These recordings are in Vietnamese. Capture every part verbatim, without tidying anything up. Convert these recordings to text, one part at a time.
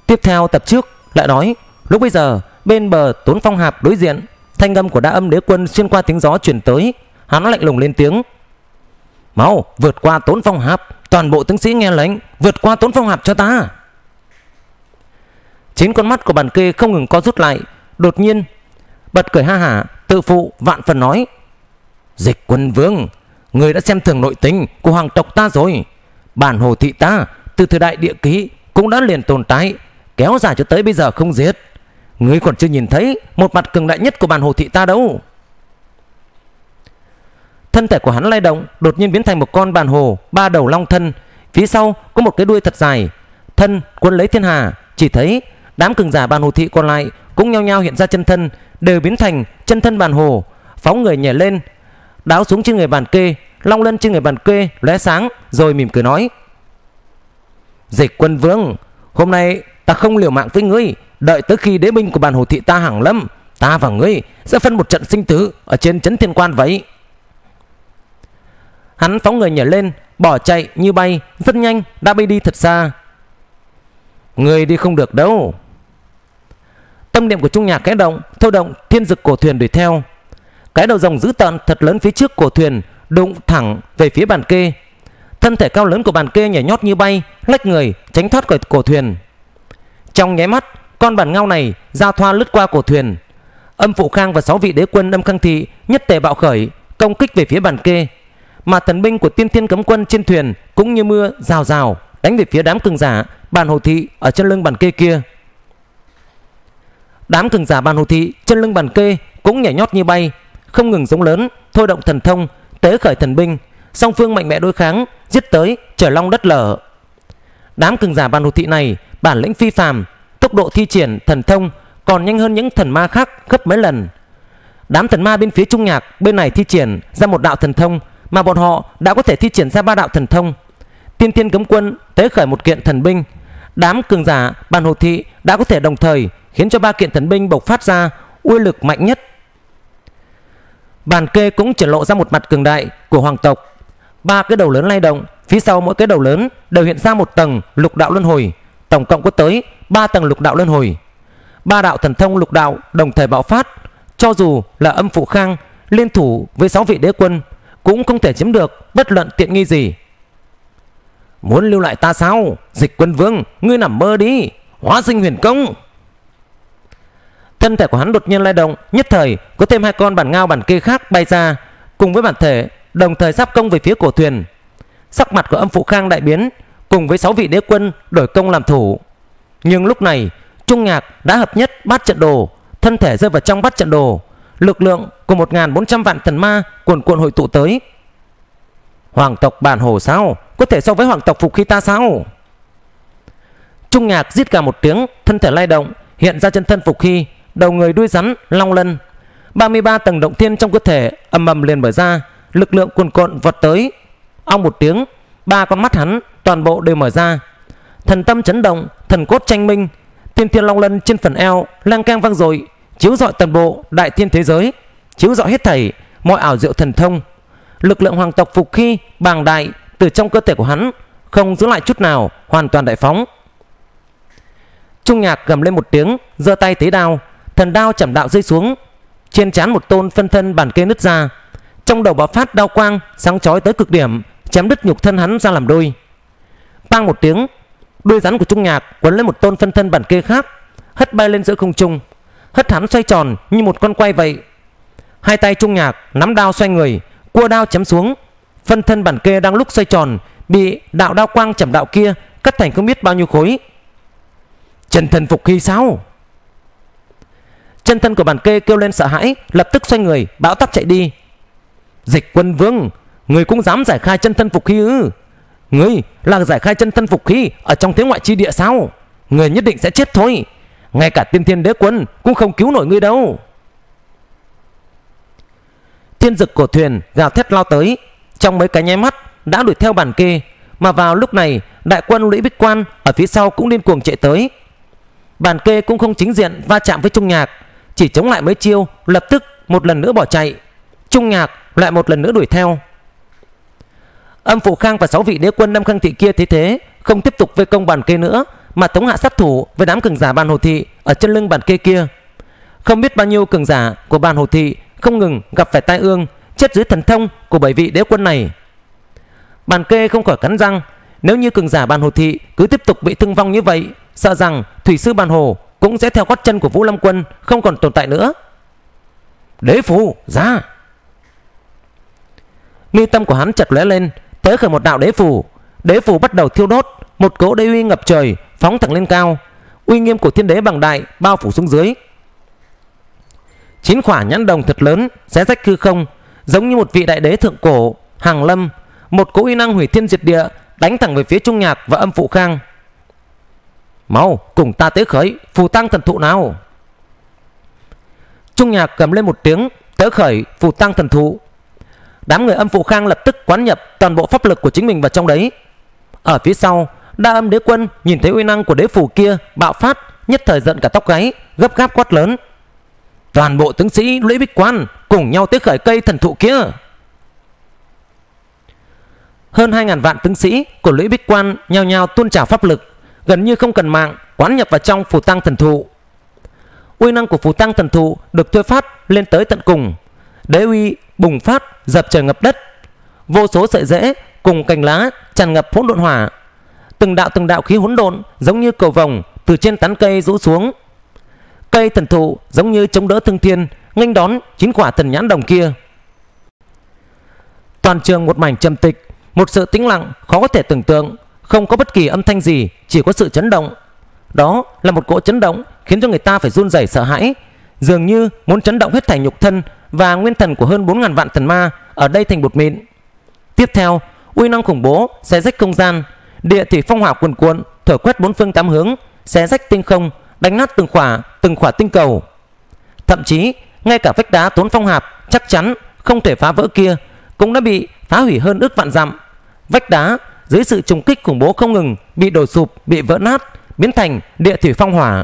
Tiếp theo tập trước lại nói, lúc bây giờ bên bờ Tốn Phong Hạp đối diện, thanh âm của Đa Âm Đế Quân xuyên qua tiếng gió truyền tới. Hắn lạnh lùng lên tiếng: "Mau vượt qua Tốn Phong Hạp, toàn bộ tướng sĩ nghe lệnh, vượt qua Tốn Phong Hạp cho ta." Chín con mắt của Bàn Kê không ngừng co rút lại, đột nhiên bật cười ha hả, tự phụ vạn phần nói: "Dịch Quân Vương, người đã xem thường nội tình của hoàng tộc ta rồi. Bản Hồ thị ta từ thời đại địa ký cũng đã liền tồn tại, kéo dài cho tới bây giờ không diệt. Ngươi còn chưa nhìn thấy một mặt cường đại nhất của Bản Hồ thị ta đâu." Thân thể của hắn lay động, đột nhiên biến thành một con bàn hồ ba đầu long thân, phía sau có một cái đuôi thật dài, thân cuốn lấy thiên hà. Chỉ thấy đám cường giả Bàn Hồ thị còn lại cũng nhao nhao hiện ra chân thân, đều biến thành chân thân bàn hồ, phóng người nhảy lên, đáo xuống trên người Bàn Kê. Long lân trên người Bàn Kê lóe sáng, rồi mỉm cười nói: "Dịch Quân Vương, hôm nay ta không liều mạng với ngươi, đợi tới khi đế binh của Bàn Hồ thị ta hàng lâm, ta và ngươi sẽ phân một trận sinh tử ở trên trấn Thiên Quan vậy." Hắn phóng người nhảy lên, bỏ chạy như bay, rất nhanh đã bay đi thật xa. "Người đi không được đâu." Tâm niệm của Trung Nhạc khẽ động, thôi động thiên dực cổ thuyền đuổi theo. Cái đầu rồng dữ tợn thật lớn phía trước cổ thuyền đụng thẳng về phía Bàn Kê. Thân thể cao lớn của Bàn Kê nhảy nhót như bay, lách người tránh thoát khỏi cổ thuyền. Trong nháy mắt, con bản ngao này giao thoa lướt qua cổ thuyền. Âm Phụ Khang và sáu vị đế quân Âm Khang thị nhất tề bạo khởi, công kích về phía Bàn Kê. Mà thần binh của Tiên Thiên Cấm Quân trên thuyền cũng như mưa rào rào đánh về phía đám cường giả Bàn Hồ thị ở chân lưng Bàn Kê kia. Đám cường giả Bàn Hồ thị chân lưng Bàn Kê cũng nhảy nhót như bay, không ngừng giống lớn, thôi động thần thông, tế khởi thần binh, song phương mạnh mẽ đối kháng, giết tới trời long đất lở. Đám cường giả Bàn Hồ thị này bản lĩnh phi phàm, tốc độ thi triển thần thông còn nhanh hơn những thần ma khác gấp mấy lần. Đám thần ma bên phía Trung Nhạc bên này thi triển ra một đạo thần thông, mà bọn họ đã có thể thi triển ra ba đạo thần thông. Tiên Thiên Cấm Quân tế khởi một kiện thần binh, đám cường giả Bàn Hồ thị đã có thể đồng thời khiến cho ba kiện thần binh bộc phát ra uy lực mạnh nhất. Bàn Kê cũng triển lộ ra một mặt cường đại của hoàng tộc. Ba cái đầu lớn lay động, phía sau mỗi cái đầu lớn đều hiện ra một tầng lục đạo luân hồi, tổng cộng có tới ba tầng lục đạo luân hồi. Ba đạo thần thông lục đạo đồng thời bạo phát, cho dù là Âm Phụ Khang liên thủ với sáu vị đế quân cũng không thể chiếm được bất luận tiện nghi gì. "Muốn lưu lại ta sao? Dịch Quân Vương, ngươi nằm mơ đi, hóa sinh huyền công." Thân thể của hắn đột nhiên lay động, nhất thời có thêm hai con bản ngao bản kê khác bay ra, cùng với bản thể đồng thời giáp công về phía cổ thuyền. Sắc mặt của Âm Phụ Khang đại biến, cùng với sáu vị đế quân đổi công làm thủ. Nhưng lúc này Trung Nhạc đã hợp nhất bát trận đồ, thân thể rơi vào trong bát trận đồ, lực lượng của một nghìn bốn trăm vạn thần ma cuồn cuộn hội tụ tới. "Hoàng tộc Bản Hồ sao có thể so với hoàng tộc Phục Hy ta sao?" Trung Nhạc rít gào một tiếng, thân thể lay động, hiện ra chân thân Phục Hy, đầu người đuôi rắn long lân. ba mươi ba tầng động thiên trong cơ thể ầm ầm liền mở ra, lực lượng cuồn cuộn vọt tới. Ong một tiếng, ba con mắt hắn toàn bộ đều mở ra, thần tâm chấn động, thần cốt tranh minh, tiên thiên long lân trên phần eo lang cang vang dội, chiếu rọi toàn bộ đại thiên thế giới, chiếu rọi hết thảy mọi ảo diệu thần thông. Lực lượng hoàng tộc Phục Hy bàng đại từ trong cơ thể của hắn không giữ lại chút nào, hoàn toàn đại phóng. Trung Nhạc gầm lên một tiếng, giơ tay tế đao, thần đao chẩm đạo rơi xuống, trên trán một tôn phân thân Bàn Kê nứt ra, trong đầu bộc phát đao quang sáng chói tới cực điểm, chém đứt nhục thân hắn ra làm đôi. Bang một tiếng, đuôi rắn của Trung Nhạc quấn lên một tôn phân thân Bàn Kê khác, hất bay lên giữa không trung, hất hắn xoay tròn như một con quay vậy. Hai tay Trung Nhạc nắm đao xoay người, cua đao chém xuống. Phân thân Bàn Kê đang lúc xoay tròn bị đạo đao quang chẩm đạo kia cắt thành không biết bao nhiêu khối. "Chân thân Phục Hy sao?" Chân thân của Bàn Kê kêu lên sợ hãi, lập tức xoay người bão táp chạy đi. "Dịch Quân Vương, người cũng dám giải khai chân thân Phục Hy ư? Ngươi là giải khai chân thân Phục Hy ở trong thế ngoại chi địa sao? Người nhất định sẽ chết thôi, ngay cả Tiên Thiên Đế Quân cũng không cứu nổi ngươi đâu." Thiên dực cổ thuyền gào thét lao tới, trong mấy cái nháy mắt đã đuổi theo Bàn Kê. Mà vào lúc này đại quân Lũy Bích Quan ở phía sau cũng điên cuồng chạy tới. Bàn Kê cũng không chính diện va chạm với Trung Nhạc, chỉ chống lại mấy chiêu, lập tức một lần nữa bỏ chạy. Trung Nhạc lại một lần nữa đuổi theo. Âm Phụ Khang và sáu vị đế quân Nam Khang thị kia thấy thế, không tiếp tục vây công Bàn Kê nữa, mà thống hạ sát thủ với đám cường giả Bàn Hồ Thị ở chân lưng Bàn Kê kia. Không biết bao nhiêu cường giả của Bàn Hồ Thị không ngừng gặp phải tai ương, chết dưới thần thông của bảy vị đế quân này. Bàn Kê không khỏi cắn răng, nếu như cường giả Bàn Hồ Thị cứ tiếp tục bị thương vong như vậy, sợ rằng thủy sư Bàn Hồ cũng sẽ theo gót chân của Vũ Lâm Quân, không còn tồn tại nữa. Đế phù ra! Mi tâm của hắn chợt lóe lên, tế khởi một đạo đế phù. Đế phù bắt đầu thiêu đốt, một cỗ đế uy ngập trời phóng thẳng lên cao, uy nghiêm của thiên đế bằng đại bao phủ xuống dưới. Chín quả nhãn đồng thật lớn xé rách hư không, giống như một vị đại đế thượng cổ hàng lâm, một cỗ uy năng hủy thiên diệt địa đánh thẳng về phía Trung Nhạc và Âm Phụ Khang. Mau cùng ta tế khởi phù tăng thần thụ nào! Trung Nhạc cầm lên một tiếng, tế khởi phù tăng thần thụ. Đám người Âm Phụ Khang lập tức quán nhập toàn bộ pháp lực của chính mình vào trong đấy. Ở phía sau, Đa Âm Đế Quân nhìn thấy uy năng của đế phù kia bạo phát, nhất thời giận cả tóc gáy, gấp gáp quát lớn: toàn bộ tướng sĩ Lũy Bích Quan cùng nhau tế khởi cây thần thụ kia! Hơn hai ngàn vạn tướng sĩ của Lũy Bích Quan nhao nhao tuôn trào pháp lực, gần như không cần mạng quán nhập vào trong phù tăng thần thụ. Uy năng của phù tăng thần thụ được thôi phát lên tới tận cùng, đế uy bùng phát dập trời ngập đất, vô số sợi rễ cùng cành lá tràn ngập hỗn độn hỏa, từng đạo từng đạo khí hỗn độn giống như cầu vồng từ trên tán cây rũ xuống. Cây thần thụ giống như chống đỡ thương thiên, nghênh đón chín quả thần nhãn đồng kia. Toàn trường một mảnh trầm tịch, một sự tĩnh lặng khó có thể tưởng tượng, không có bất kỳ âm thanh gì, chỉ có sự chấn động. Đó là một cỗ chấn động khiến cho người ta phải run rẩy sợ hãi, dường như muốn chấn động hết thảy nhục thân và nguyên thần của hơn bốn ngàn vạn thần ma ở đây thành bột mịn. Tiếp theo, uy năng khủng bố xé rách không gian, địa thủy phong hỏa cuồn cuộn thổi quét bốn phương tám hướng, xé rách tinh không, đánh nát từng khỏa từng khỏa tinh cầu. Thậm chí ngay cả vách đá tốn phong hạp chắc chắn không thể phá vỡ kia cũng đã bị phá hủy hơn ước vạn dặm. Vách đá dưới sự trùng kích khủng bố không ngừng bị đổ sụp, bị vỡ nát, biến thành địa thủy phong hỏa.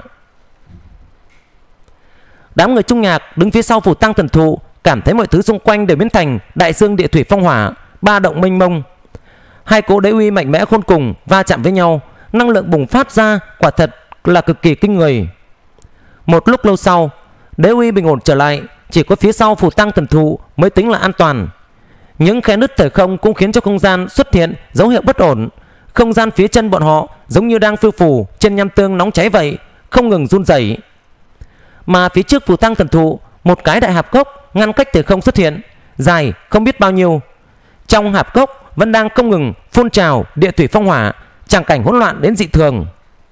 Đám người Trung Nhạc đứng phía sau phù tăng thần thụ cảm thấy mọi thứ xung quanh đều biến thành đại dương địa thủy phong hỏa, ba động mênh mông. Hai cỗ đế uy mạnh mẽ khôn cùng va chạm với nhau, năng lượng bùng phát ra quả thật là cực kỳ kinh người. Một lúc lâu sau, đế uy bình ổn trở lại, chỉ có phía sau phù tăng thần thụ mới tính là an toàn. Những khe nứt thời không cũng khiến cho không gian xuất hiện dấu hiệu bất ổn. Không gian phía chân bọn họ giống như đang phiêu phù trên nham tương nóng cháy vậy, không ngừng run rẩy. Mà phía trước phù tăng thần thụ, một cái đại hạp cốc ngăn cách thời không xuất hiện, dài không biết bao nhiêu. Trong hạp cốc vẫn đang không ngừng phun trào địa thủy phong hỏa, tràng cảnh hỗn loạn đến dị thường.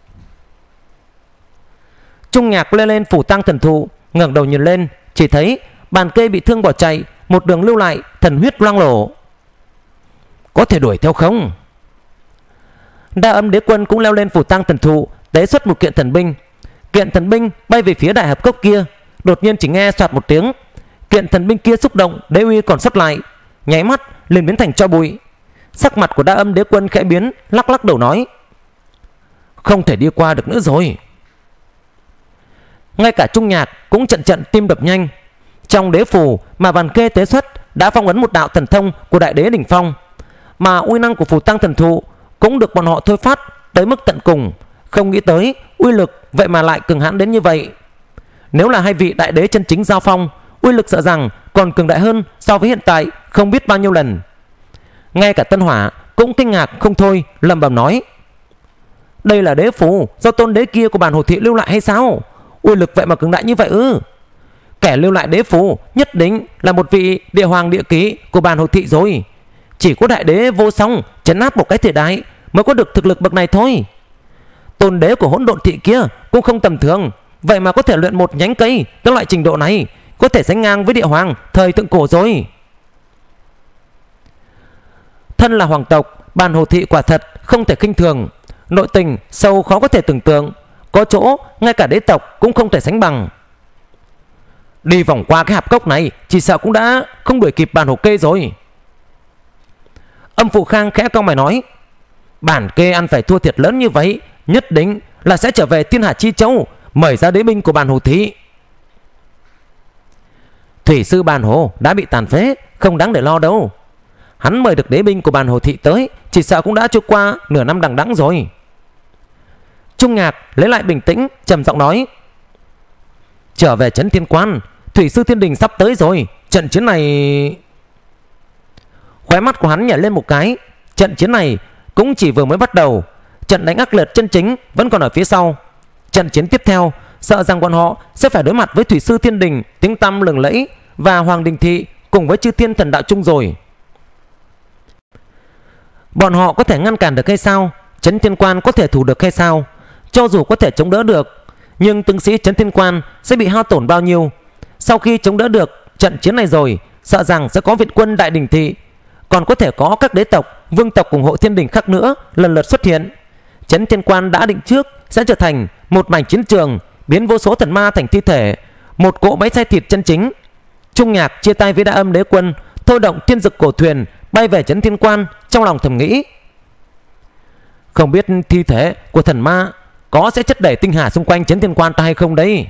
Trung Nhạc leo lên phù tăng thần thụ, ngẩng đầu nhìn lên, chỉ thấy Bàn Kê bị thương bỏ chạy, một đường lưu lại thần huyết loang lổ. Có thể đuổi theo không? Đa Âm Đế Quân cũng leo lên phù tăng thần thụ, tế xuất một kiện thần binh. Kiện thần binh bay về phía đại hạp cốc kia, đột nhiên chỉ nghe soạt một tiếng, kiện thần binh kia xúc động đế uy còn sót lại, nháy mắt liền biến thành tro bụi. Sắc mặt của Đa Âm Đế Quân khẽ biến, lắc lắc đầu nói: không thể đi qua được nữa rồi. Ngay cả Trung Nhạc cũng trận trận tim đập nhanh. Trong đế phù mà Bàn Kê tế xuất đã phong ấn một đạo thần thông của đại đế đỉnh phong, mà uy năng của phù tăng thần thụ cũng được bọn họ thôi phát tới mức tận cùng. Không nghĩ tới uy lực vậy mà lại cường hãn đến như vậy. Nếu là hai vị đại đế chân chính giao phong, uy lực sợ rằng còn cường đại hơn so với hiện tại không biết bao nhiêu lần. Ngay cả Tân Hỏa cũng kinh ngạc không thôi, lẩm bẩm nói: đây là đế phù do tôn đế kia của Bàn Hồ Thị lưu lại hay sao? Uy lực vậy mà cường đại như vậy ư? Kẻ lưu lại đế phù nhất định là một vị địa hoàng địa ký của Bàn Hồ Thị rồi. Chỉ có đại đế vô song trấn áp một cái thời đại mới có được thực lực bậc này thôi. Tôn đế của Hỗn Độn Thị kia cũng không tầm thường, vậy mà có thể luyện một nhánh cây tới loại trình độ này, có thể sánh ngang với địa hoàng thời thượng cổ rồi. Thân là hoàng tộc, Bàn Hồ Thị quả thật không thể khinh thường, nội tình sâu khó có thể tưởng tượng, có chỗ ngay cả đế tộc cũng không thể sánh bằng. Đi vòng qua cái hạp cốc này chỉ sợ cũng đã không đuổi kịp Bàn Hồ Kê rồi. Âm Phụ Khang khẽ cau mày nói: Bàn Kê ăn phải thua thiệt lớn như vậy, nhất định là sẽ trở về Thiên Hà Chi Châu, mời ra đế binh của Bàn Hồ Thị. Thủy sư Bàn Hồ đã bị tàn phế, không đáng để lo đâu. Hắn mời được đế binh của Bàn Hồ Thị tới, chỉ sợ cũng đã trôi qua nửa năm đằng đẵng rồi. Trung Nhạc lấy lại bình tĩnh, trầm giọng nói: trở về trấn Thiên Quan, thủy sư Thiên Đình sắp tới rồi. Trận chiến này... Khóe mắt của hắn nhảy lên một cái. Trận chiến này cũng chỉ vừa mới bắt đầu. Trận đánh ác liệt chân chính vẫn còn ở phía sau. Trận chiến tiếp theo sợ rằng bọn họ sẽ phải đối mặt với thủy sư Thiên Đình tiếng tăm lừng lẫy và Hoàng Đình Thị cùng với chư thiên thần đạo chung rồi. Bọn họ có thể ngăn cản được hay sao? Trấn Thiên Quan có thể thủ được hay sao? Cho dù có thể chống đỡ được, nhưng tướng sĩ Trấn Thiên Quan sẽ bị hao tổn bao nhiêu? Sau khi chống đỡ được trận chiến này rồi, sợ rằng sẽ có viện quân Đại Đình Thị, còn có thể có các đế tộc, vương tộc ủng hộ Thiên Đình khác nữa lần lượt xuất hiện. Trấn Thiên Quan đã định trước sẽ trở thành một mảnh chiến trường, biến vô số thần ma thành thi thể, một cỗ máy xay thịt chân chính. Trung Nhạc chia tay với Đại Âm Đế Quân, thôi động thiên dực cổ thuyền bay về Trấn Thiên Quan, trong lòng thầm nghĩ: không biết thi thể của thần ma có sẽ chất đầy tinh hà xung quanh Trấn Thiên Quan ta hay không đấy.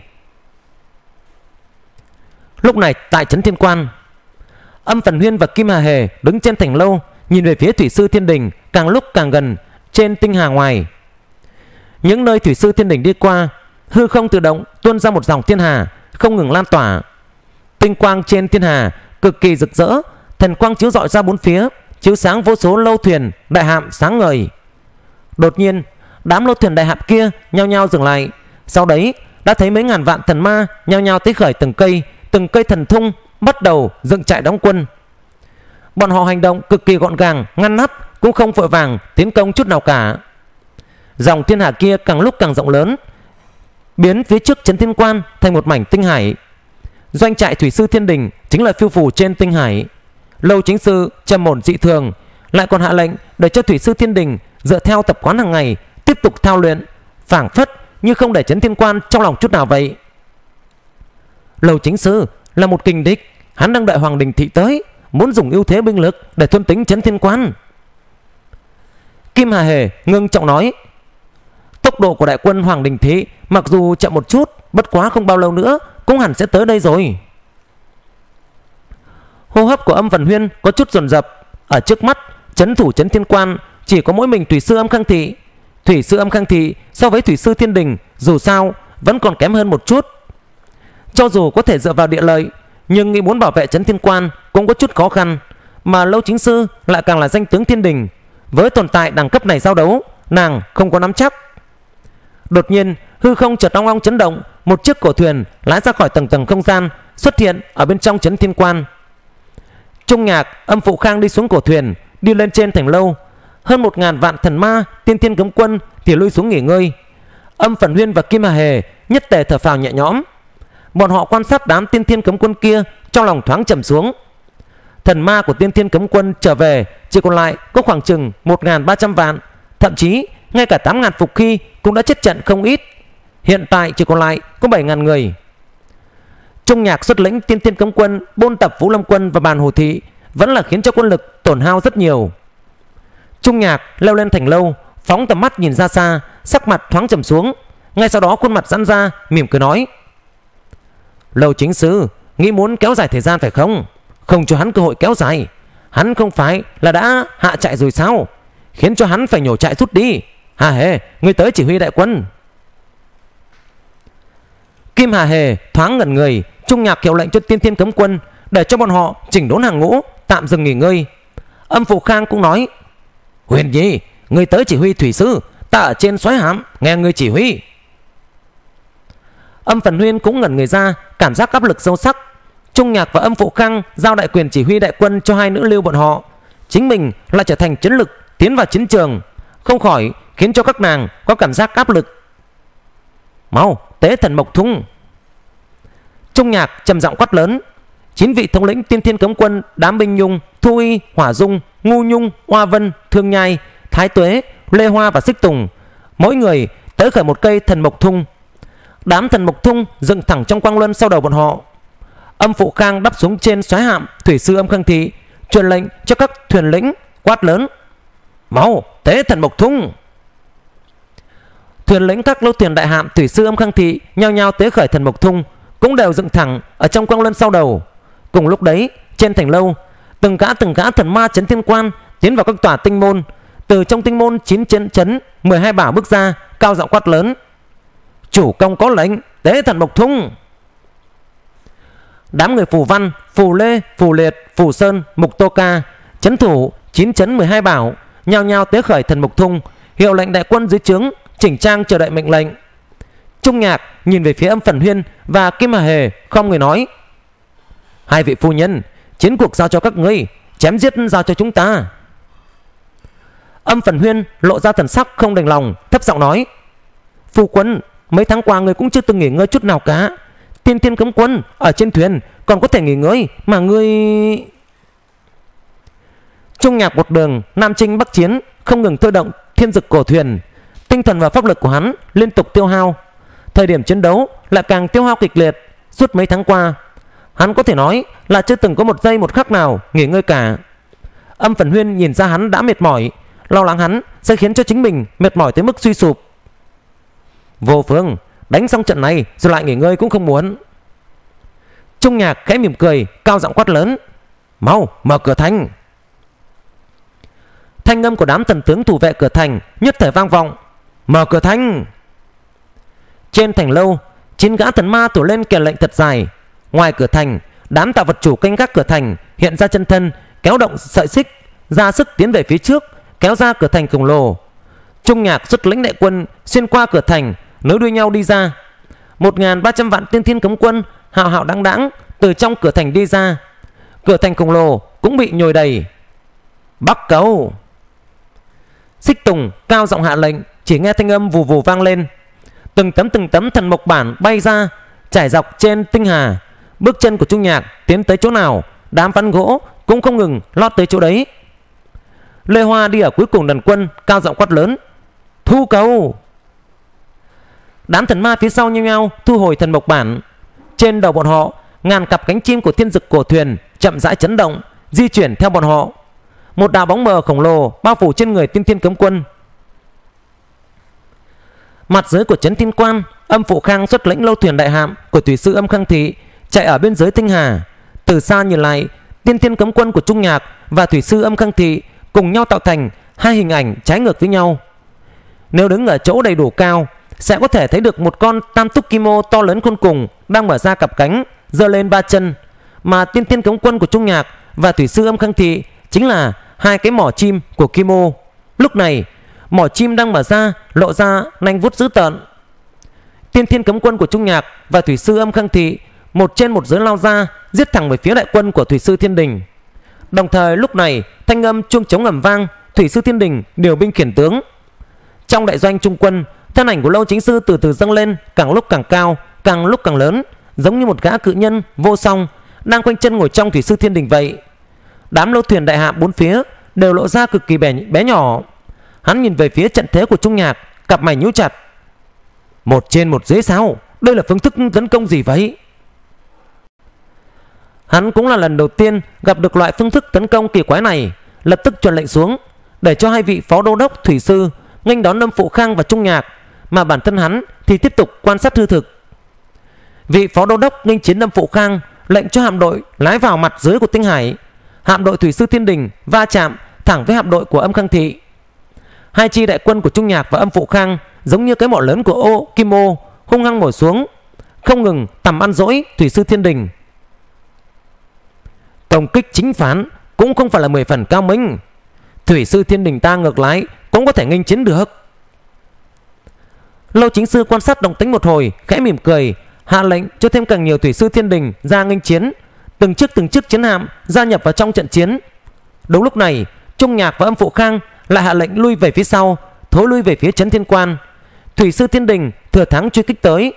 Lúc này tại Trấn Thiên Quan, Âm Phần Huyên và Kim Hà Hề đứng trên thành lâu, nhìn về phía thủy sư Thiên Đình càng lúc càng gần trên tinh hà ngoài. Những nơi thủy sư Thiên Đình đi qua, hư không tự động tuôn ra một dòng thiên hà không ngừng lan tỏa. Tinh quang trên thiên hà cực kỳ rực rỡ, thần quang chiếu rọi ra bốn phía, chiếu sáng vô số lâu thuyền đại hạm sáng ngời. Đột nhiên, đám lâu thuyền đại hạm kia nhao nhao dừng lại. Sau đấy đã thấy mấy ngàn vạn thần ma nhao nhao tới khởi từng cây, từng cây thần thung bắt đầu dựng trại đóng quân. Bọn họ hành động cực kỳ gọn gàng, ngăn nắp, cũng không vội vàng tiến công chút nào cả. Dòng thiên hà kia càng lúc càng rộng lớn, biến phía trước Trấn Thiên Quan thành một mảnh tinh hải. Doanh trại thủy sư Thiên Đình chính là phiêu phù trên tinh hải. Lâu chính sư trầm ổn dị thường, lại còn hạ lệnh để cho thủy sư Thiên Đình dựa theo tập quán hàng ngày tiếp tục thao luyện, phảng phất như không để Trấn Thiên Quan trong lòng chút nào vậy. Lâu chính sư là một kình địch, hắn đang đợi Hoàng Đình Thị tới, muốn dùng ưu thế binh lực để thôn tính Trấn Thiên Quan. Kim Hà Hề ngưng trọng nói: tốc độ của đại quân Hoàng Đình Thị mặc dù chậm một chút, bất quá không bao lâu nữa cũng hẳn sẽ tới đây rồi. Hô hấp của Âm Phần Huyên có chút dồn dập. Ở trước mắt trấn thủ Trấn Thiên Quan chỉ có mỗi mình thủy sư Âm Khang Thị. Thủy sư Âm Khang Thị so với thủy sư Thiên Đình dù sao vẫn còn kém hơn một chút. Cho dù có thể dựa vào địa lợi, nhưng nghĩ muốn bảo vệ Trấn Thiên Quan cũng có chút khó khăn. Mà Lâu chính sư lại càng là danh tướng Thiên Đình, với tồn tại đẳng cấp này giao đấu, nàng không có nắm chắc. Đột nhiên hư không chợt ong ong chấn động, một chiếc cổ thuyền lái ra khỏi tầng tầng không gian, xuất hiện ở bên trong Trấn Thiên Quan. Trung Nhạc, Âm Phụ Khang đi xuống cổ thuyền, đi lên trên thành lâu. Hơn một ngàn vạn thần ma tiên thiên cấm quân thì lui xuống nghỉ ngơi. Âm Phần Huyên và Kim Hà Hề nhất tề thở phào nhẹ nhõm. Bọn họ quan sát đám tiên thiên cấm quân kia, trong lòng thoáng trầm xuống. Thần ma của tiên thiên cấm quân trở về chỉ còn lại có khoảng chừng một ngàn ba trăm vạn, thậm chí ngay cả tám ngàn phục khí cũng đã chết trận không ít. Hiện tại chỉ còn lại có bảy ngàn người. Trung Nhạc xuất lĩnh tiên thiên cấm quân bôn tập Vũ Lâm quân và Bàn Hồ Thị, vẫn là khiến cho quân lực tổn hao rất nhiều. Trung Nhạc leo lên thành lâu, phóng tầm mắt nhìn ra xa, sắc mặt thoáng trầm xuống. Ngay sau đó khuôn mặt giãn ra, mỉm cười nói: Lâu chính sư nghĩ muốn kéo dài thời gian phải không? Không cho hắn cơ hội kéo dài. Hắn không phải là đã hạ trại rồi sao? Khiến cho hắn phải nhổ trại rút đi. Hà Hề, ngươi tới chỉ huy đại quân. Kim Hà Hề thoáng ngẩn người. Trung Nhạc hiệu lệnh cho tiên thiên cấm quân để cho bọn họ chỉnh đốn hàng ngũ, tạm dừng nghỉ ngơi. Âm Phụ Khang cũng nói: Huyền Nhi, ngươi tới chỉ huy thủy sư, ta ở trên xoáy hạm nghe ngươi chỉ huy. Âm Phần Huyên cũng ngẩn người ra, cảm giác áp lực sâu sắc. Trung Nhạc và Âm Phụ Khang giao đại quyền chỉ huy đại quân cho hai nữ lưu bọn họ, chính mình lại trở thành chiến lực tiến vào chiến trường, không khỏi khiến cho các nàng có cảm giác áp lực. Mau tế thần mộc thung. Trung Nhạc trầm giọng quát lớn. Chín vị thống lĩnh tiên thiên cấm quân đám binh nhung, Thu Y, Hỏa Dung, Ngu Nhung, Hoa Vân, Thương Nhai, Thái Tuế, Lê Hoa và Xích Tùng, mỗi người tới khởi một cây thần mộc thung. Đám thần mộc thung dựng thẳng trong quang luân sau đầu bọn họ. Âm Phụ Khang đắp xuống trên xoáy hạm thủy sư Âm Khang Thị, truyền lệnh cho các thuyền lĩnh, quát lớn: Mau tế thần mộc thung. Thuyền lĩnh các lô thuyền đại hạm thủy sư Âm Khang Thị nhao nhao tế khởi thần mộc thung, cũng đều dựng thẳng ở trong quang luân sau đầu. Cùng lúc đấy, trên thành lâu, từng gã từng gã thần ma Trấn Thiên Quan tiến vào các tòa tinh môn. Từ trong tinh môn chín chấn chấn mười hai bảo bước ra, cao giọng quát lớn: Chủ công có lệnh, tế thần Mộc Thung. Đám người Phù Văn, Phù Lê, Phù Liệt, Phù Sơn, Mục Tô Ca, trấn thủ chín trấn mười hai bảo nhao nhao tế khởi thần Mộc Thung, hiệu lệnh đại quân dưới trướng chỉnh trang chờ đợi mệnh lệnh. Trung Nhạc nhìn về phía Âm Phần Huyên và Kim Hà Hề, không người nói: Hai vị phu nhân, chiến cuộc giao cho các ngươi, chém giết giao cho chúng ta. Âm Phần Huyên lộ ra thần sắc không đành lòng, thấp giọng nói: Phu quân, mấy tháng qua người cũng chưa từng nghỉ ngơi chút nào cả. Tiên Thiên cấm quân ở trên thuyền còn có thể nghỉ ngơi, mà ngươi... Trung Nhạc một đường nam chinh bắc chiến, không ngừng thôi động thiên dực cổ thuyền. Tinh thần và pháp lực của hắn liên tục tiêu hao. Thời điểm chiến đấu lại càng tiêu hao kịch liệt. Suốt mấy tháng qua, hắn có thể nói là chưa từng có một giây một khắc nào nghỉ ngơi cả. Âm Phần Huyên nhìn ra hắn đã mệt mỏi, lo lắng hắn sẽ khiến cho chính mình mệt mỏi tới mức suy sụp. Vô Phương, đánh xong trận này rồi lại nghỉ ngơi cũng không muốn. Trung Nhạc khẽ mỉm cười, cao giọng quát lớn: Mau mở cửa thành. Thanh âm của đám thần tướng thủ vệ cửa thành nhất thời vang vọng: Mở cửa thành. Trên thành lâu, chín gã thần ma tổ lên kèn lệnh thật dài. Ngoài cửa thành, đám tạo vật chủ canh gác cửa thành hiện ra chân thân, kéo động sợi xích, ra sức tiến về phía trước, kéo ra cửa thành khổng lồ. Trung Nhạc xuất lĩnh đại quân xuyên qua cửa thành, nối đuôi nhau đi ra. Một ngàn ba trăm vạn tiên thiên cấm quân hạo hạo đáng đáng từ trong cửa thành đi ra. Cửa thành khổng lồ cũng bị nhồi đầy. Bắc Cầu. Xích Tùng cao giọng hạ lệnh, chỉ nghe thanh âm vù vù vang lên. Từng tấm từng tấm thần mộc bản bay ra, trải dọc trên tinh hà. Bước chân của Trung Nhạc tiến tới chỗ nào, đám ván gỗ cũng không ngừng lót tới chỗ đấy. Lê Hoa đi ở cuối cùng đàn quân, cao giọng quát lớn: Thu cầu. Đám thần ma phía sau nhau nhau thu hồi thần mộc bản. Trên đầu bọn họ, ngàn cặp cánh chim của thiên dực cổ thuyền chậm rãi chấn động, di chuyển theo bọn họ. Một đạo bóng mờ khổng lồ bao phủ trên người tiên thiên cấm quân. Mặt dưới của trấn Thiên Quan, Âm Phụ Khang xuất lĩnh lâu thuyền đại hạm của thủy sư Âm Khang Thị chạy ở bên dưới tinh hà. Từ xa nhìn lại, tiên thiên cấm quân của Trung Nhạc và thủy sư Âm Khang Thị cùng nhau tạo thành hai hình ảnh trái ngược với nhau. Nếu đứng ở chỗ đầy đủ cao, sẽ có thể thấy được một con tam túc kim ô to lớn khôn cùng đang mở ra cặp cánh, giơ lên ba chân. Mà tiên thiên cấm quân của Trung Nhạc và thủy sư Âm Khang Thị chính là hai cái mỏ chim của kim ô. Lúc này, mỏ chim đang mở ra, lộ ra nanh vuốt dữ tợn. Tiên thiên cấm quân của Trung Nhạc và thủy sư Âm Khang Thị một trên một dưới lao ra, giết thẳng về phía đại quân của thủy sư Thiên Đình. Đồng thời lúc này, thanh âm chuông trống ầm vang, thủy sư Thiên Đình điều binh khiển tướng. Trong đại doanh trung quân, thân ảnh của Lâu Chính Sư từ từ dâng lên, càng lúc càng cao, càng lúc càng lớn, giống như một gã cự nhân vô song đang quanh chân ngồi trong thủy sư Thiên Đình vậy. Đám lâu thuyền đại hạm bốn phía đều lộ ra cực kỳ bé, bé nhỏ. Hắn nhìn về phía trận thế của Trung Nhạc, cặp mày nhíu chặt. Một trên một dưới sao? Đây là phương thức tấn công gì vậy? Hắn cũng là lần đầu tiên gặp được loại phương thức tấn công kỳ quái này, lập tức truyền lệnh xuống để cho hai vị phó đô đốc thủy sư nghênh đón Âm Phụ Khang và Trung Nhạc, mà bản thân hắn thì tiếp tục quan sát hư thực. Vị phó đô đốc nghênh chiến Âm Phụ Khang lệnh cho hạm đội lái vào mặt dưới của tinh hải. Hạm đội thủy sư Thiên Đình va chạm thẳng với hạm đội của Âm Khang Thị. Hai chi đại quân của Trung Nhạc và Âm Phụ Khang giống như cái mỏ lớn của ô kim ô hung hăng mổ xuống, không ngừng tầm ăn dỗi thủy sư Thiên Đình. Công kích chính phán cũng không phải là mười phần cao minh. Thủy sư Thiên Đình ta ngược lại cũng có thể nghênh chiến được. Lâu Chính Sư quan sát động tĩnh một hồi, khẽ mỉm cười, hạ lệnh cho thêm càng nhiều thủy sư Thiên Đình ra nghênh chiến, từng chiếc từng chiếc chiến hạm gia nhập vào trong trận chiến. Đúng lúc này, Trung Nhạc và Âm Phụ Khang lại hạ lệnh lui về phía sau, thối lui về phía trấn Thiên Quan. Thủy sư Thiên Đình thừa thắng truy kích tới.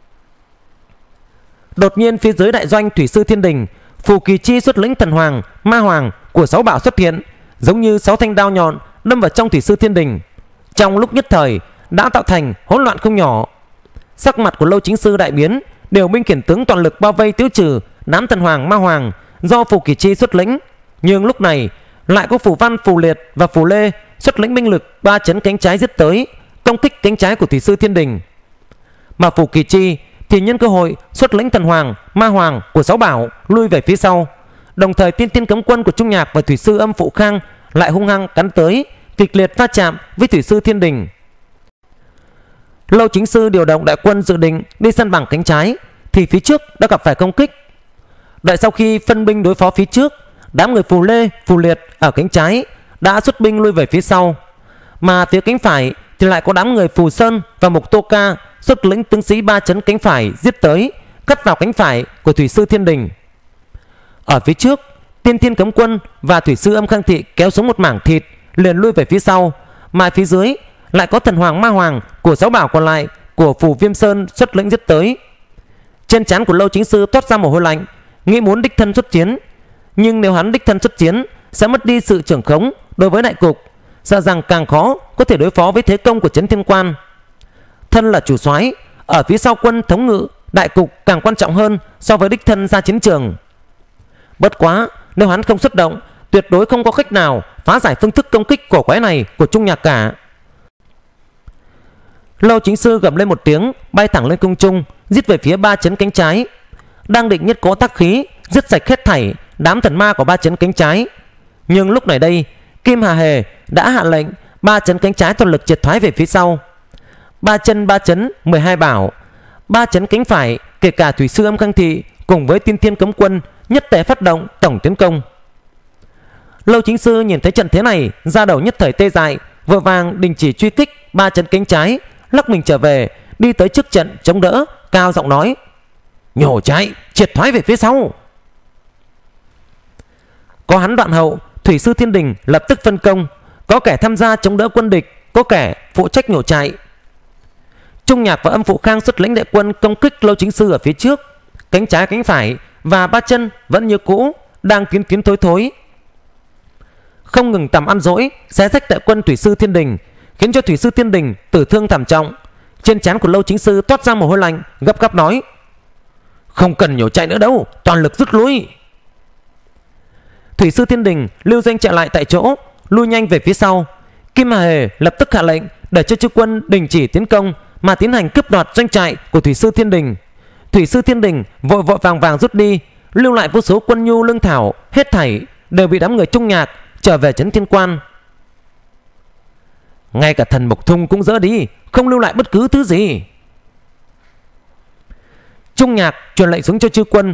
Đột nhiên phía dưới đại doanh thủy sư Thiên Đình, Phù Kỳ Chi xuất lĩnh thần hoàng, ma hoàng của sáu bảo xuất hiện, giống như sáu thanh đao nhọn đâm vào trong thủy sư Thiên Đình. Trong lúc nhất thời đã tạo thành hỗn loạn không nhỏ. Sắc mặt của Lâu Chính Sư đại biến, điều binh khiển tướng toàn lực bao vây tiêu trừ đám thần hoàng ma hoàng do Phù Kỳ Chi xuất lĩnh. Nhưng lúc này lại có Phù Văn, Phù Liệt và Phù Lê xuất lĩnh binh lực ba chấn cánh trái giết tới, công kích cánh trái của thủy sư Thiên Đình. Mà Phù Kỳ Chi thì nhân cơ hội xuất lĩnh thần hoàng, ma hoàng của sáu bảo lui về phía sau. Đồng thời tiên tiên cấm quân của Trung Nhạc và thủy sư Âm Phụ Khang lại hung hăng cắn tới, kịch liệt va chạm với thủy sư Thiên Đình. Lâu Chính Sư điều động đại quân dự định đi săn bằng cánh trái thì phía trước đã gặp phải công kích. Đợi sau khi phân binh đối phó phía trước, đám người Phù Lê, Phù Liệt ở cánh trái đã xuất binh lui về phía sau, mà phía cánh phải thì lại có đám người Phù Sơn và Mục Tô Ca xuất lĩnh tướng sĩ ba chấn cánh phải giết tới, cắt vào cánh phải của Thủy Sư Thiên Đình. Ở phía trước, Tiên Thiên Cấm Quân và Thủy Sư Âm Khang Thị kéo xuống một mảng thịt liền lui về phía sau, mà phía dưới lại có Thần Hoàng Ma Hoàng của sáu bảo còn lại của Phù Viêm Sơn xuất lĩnh giết tới. Trên trán của Lâu Chính Sư toát ra mồ hôi lạnh, nghĩ muốn đích thân xuất chiến, nhưng nếu hắn đích thân xuất chiến sẽ mất đi sự trưởng khống đối với đại cục, sợ rằng càng khó có thể đối phó với thế công của Trấn Thiên Quan. Thân là chủ soái, ở phía sau quân thống ngự, đại cục càng quan trọng hơn so với đích thân ra chiến trường. Bất quá, nếu hắn không xuất động, tuyệt đối không có cách nào phá giải phương thức công kích cổ quái này của Trung Nhạc cả. Lâu Chính Sư gầm lên một tiếng, bay thẳng lên không trung, giết về phía ba chấn cánh trái. Đang định nhất cố tác khí giết sạch hết thảy đám thần ma của ba chấn cánh trái, nhưng lúc này đây Kim Hà Hề đã hạ lệnh ba chấn cánh trái toàn lực triệt thoái về phía sau. Ba chân ba chấn mười hai bảo, ba chấn cánh phải kể cả Thủy Sư Âm Khang Thị cùng với Tiên Thiên Cấm Quân nhất tề phát động tổng tiến công. Lâu Chính Sư nhìn thấy trận thế này, da đầu nhất thời tê dại, vội vàng đình chỉ truy kích ba chấn cánh trái, lắc mình trở về, đi tới trước trận chống đỡ, cao giọng nói: nhổ chạy, triệt thoái về phía sau. Có hắn đoạn hậu, Thủy Sư Thiên Đình lập tức phân công, có kẻ tham gia chống đỡ quân địch, có kẻ phụ trách nhổ chạy. Trung Nhạc và Âm Phụ Khang xuất lãnh đại quân công kích Lâu Chính Sư ở phía trước, cánh trái cánh phải và ba chân vẫn như cũ, đang tiến tiến thối thối, không ngừng tầm ăn dỗi, xé rách đại quân Thủy Sư Thiên Đình, khiến cho Thủy Sư Thiên Đình tử thương thảm trọng. Trên trán của Lâu Chính Sư toát ra mồ hôi lạnh, gấp gáp nói: không cần nhổ chạy nữa đâu, toàn lực rút lui. Thủy Sư Thiên Đình lưu danh chạy lại tại chỗ, lui nhanh về phía sau. Kim Hà Hề lập tức hạ lệnh để cho chư quân đình chỉ tiến công, mà tiến hành cướp đoạt doanh trại của Thủy Sư Thiên Đình. Thủy Sư Thiên Đình vội vội vàng vàng rút đi, lưu lại vô số quân nhu lương thảo, hết thảy đều bị đám người Trung Nhạc trở về Trấn Thiên Quan. Ngay cả thần Mộc Thung cũng dỡ đi, không lưu lại bất cứ thứ gì. Trung Nhạc truyền lệnh xuống cho chư quân.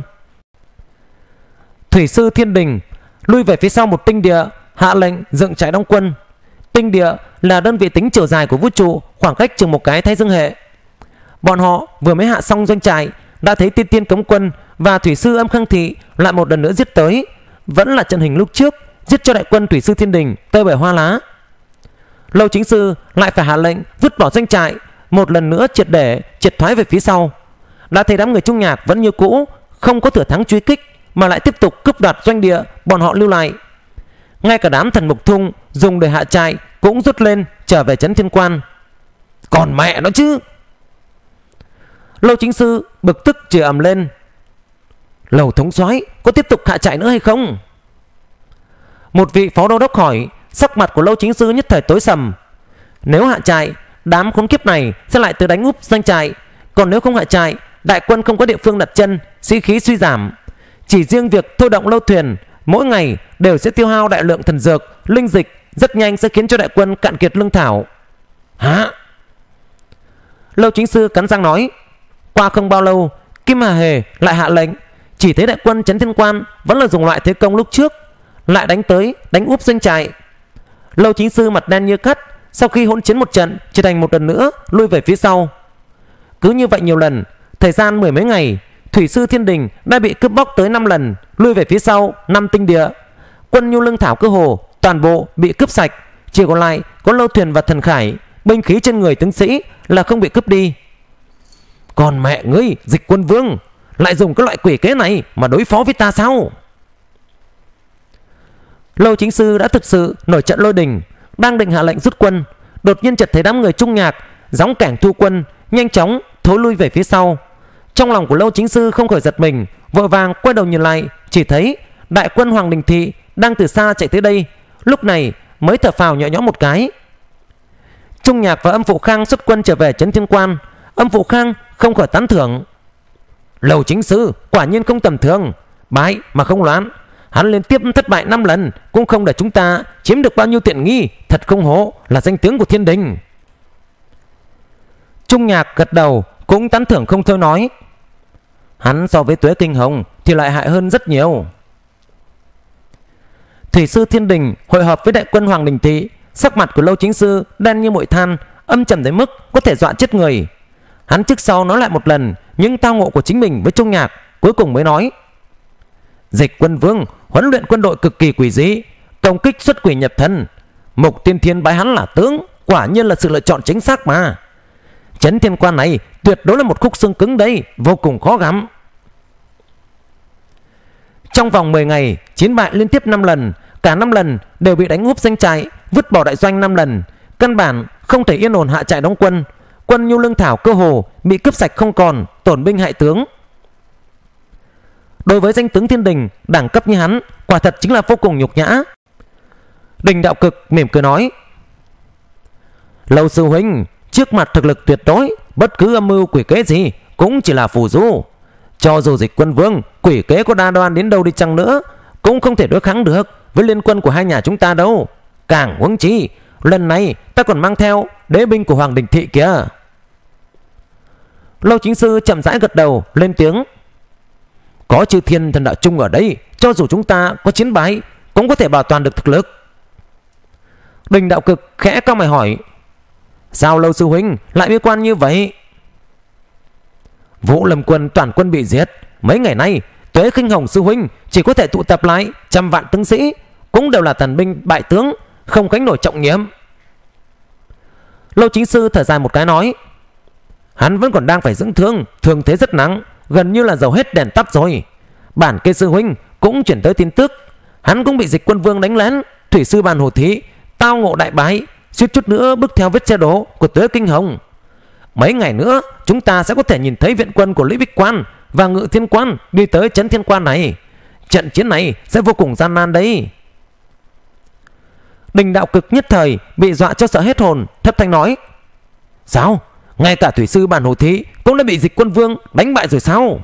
Thủy Sư Thiên Đình lui về phía sau một tinh địa, hạ lệnh dựng trại đóng quân. Tinh địa là đơn vị tính chiều dài của vũ trụ, khoảng cách chừng một cái Thái Dương hệ. Bọn họ vừa mới hạ xong doanh trại, đã thấy Tiên Tiên Cấm Quân và Thủy Sư Âm Khang Thị lại một lần nữa giết tới, vẫn là trận hình lúc trước, giết cho đại quân Thủy Sư Thiên Đình tơi bời hoa lá. Lâu Chính Sư lại phải hạ lệnh vứt bỏ doanh trại, một lần nữa triệt để triệt thoái về phía sau. Đã thấy đám người Trung Nhạc vẫn như cũ, không có thừa thắng truy kích, mà lại tiếp tục cướp đoạt doanh địa bọn họ lưu lại. Ngay cả đám thần Mộc Thung dùng để hạ trại cũng rút lên trở về Trấn Thiên Quan. Còn mẹ nó chứ! Lâu Chính Sư bực tức chửi ầm lên: Lầu thống soái có tiếp tục hạ trại nữa hay không? Một vị phó đô đốc hỏi. Sắc mặt của Lâu Chính Sư nhất thời tối sầm. Nếu hạ trại, đám khốn kiếp này sẽ lại tới đánh úp doanh trại, còn nếu không hạ trại, đại quân không có địa phương đặt chân, sĩ khí suy giảm. Chỉ riêng việc thôi động lâu thuyền mỗi ngày đều sẽ tiêu hao đại lượng thần dược, linh dịch, rất nhanh sẽ khiến cho đại quân cạn kiệt lương thảo. Hả? Lâu Chính Sư cắn răng nói. Qua không bao lâu, Kim Hà Hề lại hạ lệnh. Chỉ thấy đại quân Trấn Thiên Quan vẫn là dùng loại thế công lúc trước, lại đánh tới đánh úp doanh trại. Lâu Chính Sư mặt đen như cắt, sau khi hỗn chiến một trận, trở thành một lần nữa lui về phía sau. Cứ như vậy nhiều lần, thời gian mười mấy ngày, Thủy Sư Thiên Đình đã bị cướp bóc tới năm lần, lui về phía sau năm tinh địa. Quân nhu lương thảo cơ hồ toàn bộ bị cướp sạch, chỉ còn lại có lâu thuyền và thần khải, binh khí trên người tướng sĩ là không bị cướp đi. Còn mẹ ngươi, Dịch Quân Vương, lại dùng cái loại quỷ kế này mà đối phó với ta sao? Lâu Chính Sư đã thực sự nổi trận lôi đình, đang định hạ lệnh rút quân, đột nhiên chợt thấy đám người Trung Nhạc gióng cảnh thu quân, nhanh chóng thối lui về phía sau. Trong lòng của Lâu Chính Sư không khỏi giật mình, vội vàng quay đầu nhìn lại, chỉ thấy đại quân Hoàng Đình Thị đang từ xa chạy tới đây, lúc này mới thở phào nhẹ nhõm một cái. Trung Nhạc và Âm Phụ Khang xuất quân trở về Trấn Thiên Quan. Âm Phụ Khang không khỏi tán thưởng. Lâu Chính Sư quả nhiên không tầm thường, bại mà không loạn. Hắn liên tiếp thất bại năm lần cũng không để chúng ta chiếm được bao nhiêu tiện nghi, thật không hổ là danh tướng của Thiên Đình. Trung Nhạc gật đầu cũng tán thưởng không thôi, nói: hắn so với Tuế Kinh Hồng thì lại hại hơn rất nhiều. Thủy sư Thiên Đình hội họp với đại quân Hoàng Đình Thị. Sắc mặt của Lâu Chính Sư đen như muội than, âm trầm đến mức có thể dọa chết người. Hắn trước sau nói lại một lần những tao ngộ của chính mình với Trung Nhạc, cuối cùng mới nói: Dịch Quân Vương huấn luyện quân đội cực kỳ quỷ dị, công kích xuất quỷ nhập thần. Mục Tiên Thiên bái hắn là tướng, quả nhiên là sự lựa chọn chính xác mà. Chấn Thiên Quan này tuyệt đối là một khúc xương cứng đây, vô cùng khó gắm. Trong vòng mười ngày, chiến bại liên tiếp năm lần, cả năm lần đều bị đánh úp doanh trại, vứt bỏ đại doanh năm lần, căn bản không thể yên ổn hạ trại đóng quân. Quân nhu lương thảo cơ hồ bị cướp sạch không còn, tổn binh hại tướng. Đối với danh tướng Thiên Đình đẳng cấp như hắn, quả thật chính là vô cùng nhục nhã. Đình Đạo Cực mỉm cười nói: Lâu sư huynh, trước mặt thực lực tuyệt đối, bất cứ âm mưu quỷ kế gì cũng chỉ là phù du. Cho dù Dịch Quân Vương quỷ kế có đa đoan đến đâu đi chăng nữa, cũng không thể đối kháng được với liên quân của hai nhà chúng ta đâu. Càng huống chi lần này ta còn mang theo đế binh của Hoàng Đình Thị kìa. Lâu Chính Sư chậm rãi gật đầu lên tiếng: Có chư Thiên Thần Đạo Chung ở đây, cho dù chúng ta có chiến bại cũng có thể bảo toàn được thực lực. Đình Đạo Cực khẽ cau mày hỏi: Sao Lâu sư huynh lại bi quan như vậy? Vũ Lâm quân toàn quân bị giết, mấy ngày nay Tuế Khinh Hồng sư huynh chỉ có thể tụ tập lại trăm vạn tướng sĩ, cũng đều là thần binh bại tướng, không gánh nổi trọng nhiệm. Lâu Chính Sư thở dài một cái nói: Hắn vẫn còn đang phải dưỡng thương, thương thế rất nặng, gần như là dầu hết đèn tắt rồi. Bản kê sư huynh cũng chuyển tới tin tức, hắn cũng bị Dịch Quân Vương đánh lén. Thủy sư Bàn Hồ Thí tao ngộ đại bái, suýt chút nữa bước theo vết xe đổ của Tuế Kinh Hồng. Mấy ngày nữa chúng ta sẽ có thể nhìn thấy viện quân của Lý Bích Quan và Ngự Thiên Quan đi tới Chấn Thiên Quan này. Trận chiến này sẽ vô cùng gian nan đấy. Đình Đạo Cực nhất thời bị dọa cho sợ hết hồn, thất thanh nói: Sao? Ngay cả Thủy sư Bàn Hồ Thí cũng đã bị Dịch Quân Vương đánh bại rồi sao?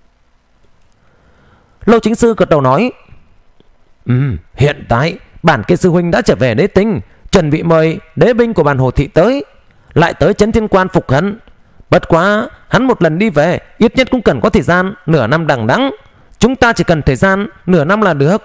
Lâu Chính Sư gật đầu nói: Ừ, hiện tại bản kê sư huynh đã trở về đế tinh, chuẩn bị mời đế binh của Bàn Hồ Thị tới, lại tới Chấn Thiên Quan phục hận. Bất quá hắn một lần đi về ít nhất cũng cần có thời gian nửa năm đằng đẵng. Chúng ta chỉ cần thời gian nửa năm là được.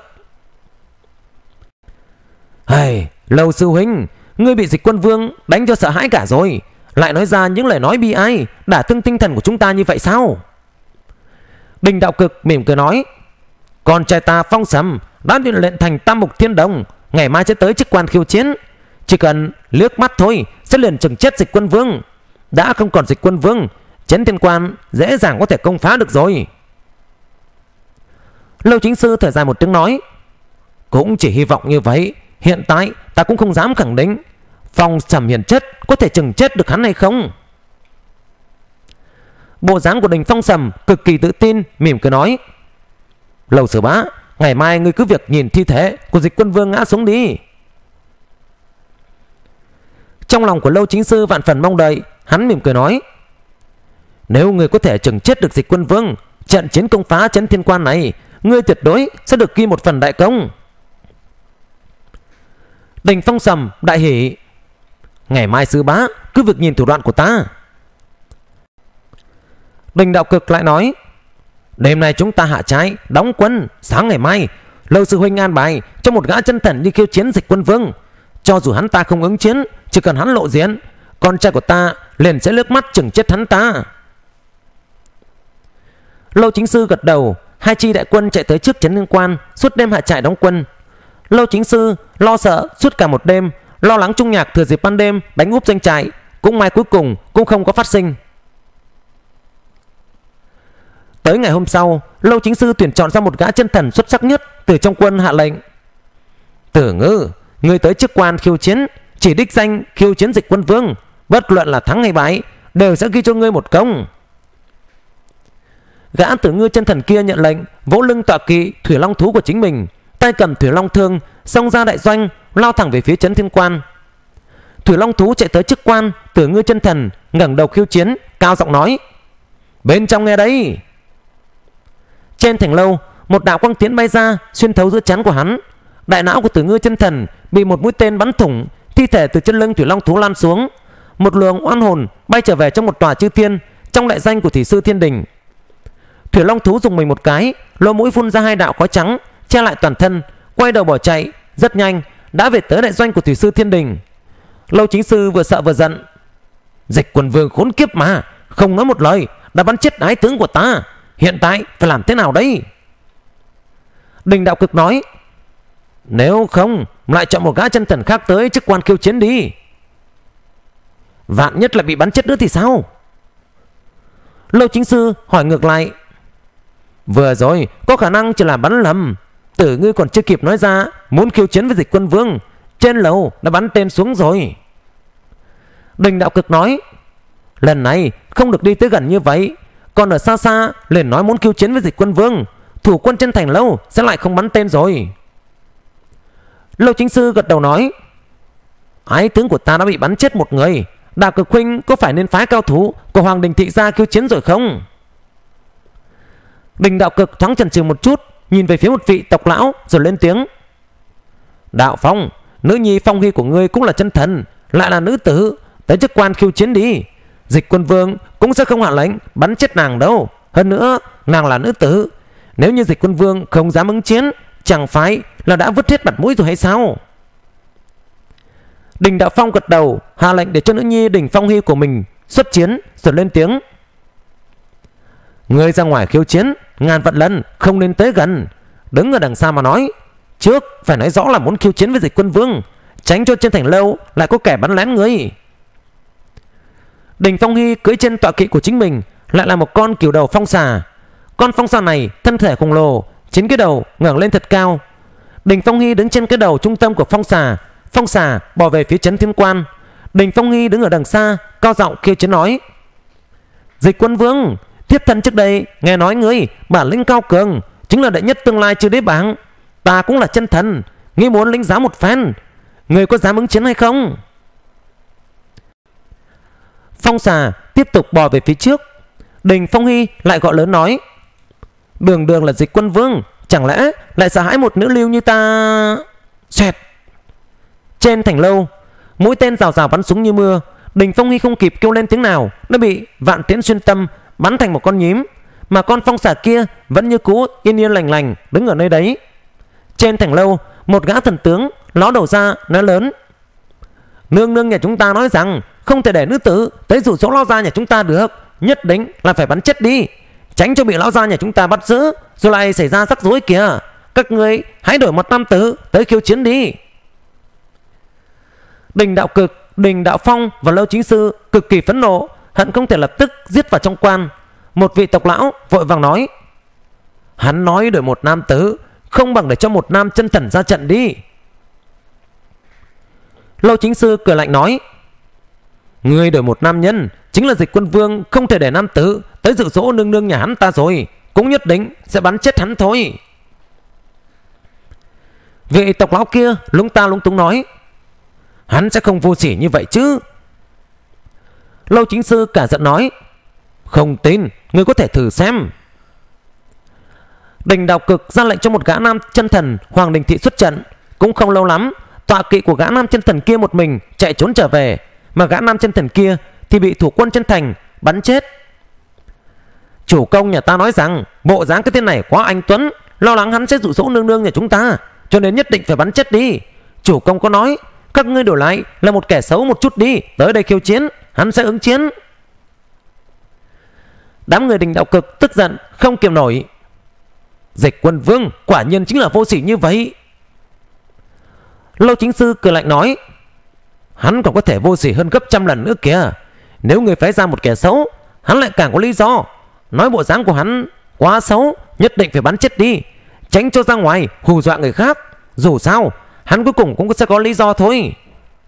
Hay, Lâu sư huynh, ngươi bị Dịch Quân Vương đánh cho sợ hãi cả rồi, lại nói ra những lời nói bi ai, đả thương tinh thần của chúng ta như vậy sao? Đình Đạo Cực mỉm cười nói: Con trai ta Phong Sầm đã được lệnh thành Tam Mục Thiên Đồng, ngày mai sẽ tới chức quan khiêu chiến. Chỉ cần liếc mắt thôi sẽ liền chừng chết Dịch Quân Vương. Đã không còn Dịch Quân Vương, Chấn Thiên Quan dễ dàng có thể công phá được rồi. Lâu Chính Sư thở dài một tiếng nói: Cũng chỉ hy vọng như vậy. Hiện tại ta cũng không dám khẳng định Phong Sầm hiền chất có thể chừng chết được hắn hay không. Bộ dáng của Đình Phong Sầm cực kỳ tự tin, mỉm cười nói: Lâu sư bá, ngày mai ngươi cứ việc nhìn thi thể của Dịch Quân Vương ngã xuống đi. Trong lòng của Lâu Chính Sư vạn phần mong đợi, hắn mỉm cười nói: Nếu ngươi có thể chừng chết được Dịch Quân Vương, trận chiến công phá Chấn Thiên Quan này, ngươi tuyệt đối sẽ được ghi một phần đại công. Đình Phong Sầm đại hỉ: Ngày mai sư bá cứ việc nhìn thủ đoạn của ta. Đình Đạo Cực lại nói: Đêm nay chúng ta hạ trái đóng quân, sáng ngày mai Lâu sư huynh an bài cho một gã chân thần đi khiêu chiến Dịch Quân Vương. Cho dù hắn ta không ứng chiến, chỉ cần hắn lộ diện, con trai của ta liền sẽ lướt mắt chừng chết hắn ta. Lâu Chính Sư gật đầu. Hai chi đại quân chạy tới trước Chấn Thiên Quan, suốt đêm hạ trại đóng quân. Lâu Chính Sư lo sợ suốt cả một đêm, lo lắng Trung Nhạc thừa dịp ban đêm đánh úp doanh trại. Cũng may cuối cùng cũng không có phát sinh. Tới ngày hôm sau, Lâu Chính Sư tuyển chọn ra một gã chân thần xuất sắc nhất từ trong quân, hạ lệnh: Tử Ngư, ngươi tới chức quan khiêu chiến, chỉ đích danh khiêu chiến Dịch Quân Vương, bất luận là thắng hay bại đều sẽ ghi cho ngươi một công. Gã Tử Ngư chân thần kia nhận lệnh, vỗ lưng tọa kỵ Thủy Long thú của chính mình, tay cầm Thủy Long thương, xông ra đại doanh, lao thẳng về phía Chấn Thiên Quan. Thủy Long thú chạy tới chức quan, Tử Ngư chân thần ngẩng đầu khiêu chiến, cao giọng nói: Bên trong nghe đấy. Trên thành lâu, một đạo quang tiến bay ra, xuyên thấu giữa trán của hắn. Đại não của Tử Ngư chân thần bị một mũi tên bắn thủng, thi thể từ chân lưng Thủy Long thú lan xuống. một luồng oan hồn bay trở về trong một tòa chư thiên trong đại danh của thủy sư Thiên Đình. Thủy Long thú dùng mình một cái, lỗ mũi phun ra hai đạo khói trắng che lại toàn thân, quay đầu bỏ chạy, rất nhanh đã về tới đại doanh của thủy sư Thiên Đình. Lâu Chính Sư vừa sợ vừa giận. Dịch Quân Vương khốn kiếp mà, không nói một lời đã bắn chết ái tướng của ta, hiện tại phải làm thế nào đây? Đình Đạo Cực nói, nếu không lại chọn một gã chân thần khác tới chức quan khiêu chiến đi. Vạn nhất lại bị bắn chết nữa thì sao? Lâu Chính Sư hỏi ngược lại. Vừa rồi có khả năng chỉ là bắn lầm, tử ngươi còn chưa kịp nói ra muốn khiêu chiến với Dịch Quân Vương, trên lầu đã bắn tên xuống rồi. Đình Đạo Cực nói, lần này không được đi tới gần như vậy, còn ở xa xa liền nói muốn khiêu chiến với Dịch Quân Vương, thủ quân trên thành lâu sẽ lại không bắn tên rồi. Lâu Chính Sư gật đầu nói, ái tướng của ta đã bị bắn chết một người, Đạo Cực huynh có phải nên phái cao thủ của Hoàng Đình Thị ra khiêu chiến rồi không? Đình Đạo Cực thoáng chần chừ một chút, nhìn về phía một vị tộc lão rồi lên tiếng. Đạo Phong, nữ nhi Phong Hy của ngươi cũng là chân thần, lại là nữ tử, tới chức quan khiêu chiến đi. Dịch Quân Vương cũng sẽ không hạ lệnh bắn chết nàng đâu. Hơn nữa nàng là nữ tử, nếu như Dịch Quân Vương không dám ứng chiến, chẳng phải là đã vứt hết mặt mũi rồi hay sao? Đình Đạo Phong gật đầu, hạ lệnh để cho nữ nhi Đình Phong Hy của mình xuất chiến, rồi lên tiếng. Ngươi ra ngoài khiêu chiến, ngàn vạn lần không nên tới gần, đứng ở đằng xa mà nói. Trước phải nói rõ là muốn khiêu chiến với Dịch Quân Vương, tránh cho trên thành lâu lại có kẻ bắn lén ngươi. Đình Phong Hy cưỡi trên tọa kỵ của chính mình lại là một con cửu đầu phong xà. Con phong xà này thân thể khổng lồ, chín cái đầu ngẩng lên thật cao. Đình Phong Hy đứng trên cái đầu trung tâm của phong xà, phong xà bỏ về phía trấn Thiên Quan. Đình Phong Hy đứng ở đằng xa, cao giọng khiêu chiến nói. Dịch Quân Vương, thiếp thân trước đây nghe nói ngươi bản lĩnh cao cường, chính là đệ nhất tương lai chư đế bảng. Ta cũng là chân thần, ngươi muốn lĩnh giáo một phen, ngươi có dám ứng chiến hay không? Phong xà tiếp tục bò về phía trước. Đình Phong Hy lại gọi lớn nói. Đường đường là Dịch Quân Vương, chẳng lẽ lại sợ hãi một nữ lưu như ta? Xoẹt. Trên thành lâu, mũi tên rào rào bắn súng như mưa. Đình Phong Hy không kịp kêu lên tiếng nào, nó bị vạn tiễn xuyên tâm, bắn thành một con nhím. Mà con phong xà kia vẫn như cũ yên yên lành lành đứng ở nơi đấy. Trên thành lâu, một gã thần tướng ló đầu ra nói lớn. Nương nương nhà chúng ta nói rằng không thể để nữ tử tới dụ dỗ lão gia nhà chúng ta được, nhất định là phải bắn chết đi, tránh cho bị lão gia nhà chúng ta bắt giữ rồi lại xảy ra rắc rối kìa. Các ngươi hãy đổi một nam tử tới khiêu chiến đi. Đình Đạo Cực, Đình Đạo Phong và Lâu Chính Sư cực kỳ phẫn nộ, hận không thể lập tức giết vào trong quan. Một vị tộc lão vội vàng nói. Hắn nói đổi một nam tử, không bằng để cho một nam chân thần ra trận đi. Lâu Chính Sư cười lạnh nói. Người đổi một nam nhân, chính là Dịch Quân Vương không thể để nam tử tới dự dỗ nương nương nhà hắn ta rồi, cũng nhất định sẽ bắn chết hắn thôi. Vị tộc lão kia lúng ta lúng túng nói. Hắn sẽ không vô sỉ như vậy chứ. Lâu Chính Sư cả giận nói. Không tin, ngươi có thể thử xem. Đình Đạo Cực ra lệnh cho một gã nam chân thần Hoàng Đình Thị xuất trận. Cũng không lâu lắm, tọa kỵ của gã nam chân thần kia một mình chạy trốn trở về, mà gã nam chân thần kia thì bị thủ quân chân thành bắn chết. Chủ công nhà ta nói rằng bộ dáng cái tên này quá anh tuấn, lo lắng hắn sẽ dụ dỗ nương nương nhà chúng ta, cho nên nhất định phải bắn chết đi. Chủ công có nói các ngươi đổi lại là một kẻ xấu một chút đi, tới đây khiêu chiến, hắn sẽ ứng chiến. Đám người Đình Đạo Cực tức giận không kiềm nổi. Dịch Quân Vương quả nhiên chính là vô sỉ như vậy. Lâu Chính Sư cười lạnh nói. Hắn còn có thể vô sỉ hơn gấp trăm lần nữa kìa. Nếu người phái ra một kẻ xấu, hắn lại càng có lý do. Nói bộ dáng của hắn quá xấu, nhất định phải bắn chết đi, tránh cho ra ngoài hù dọa người khác. Dù sao hắn cuối cùng cũng sẽ có lý do thôi.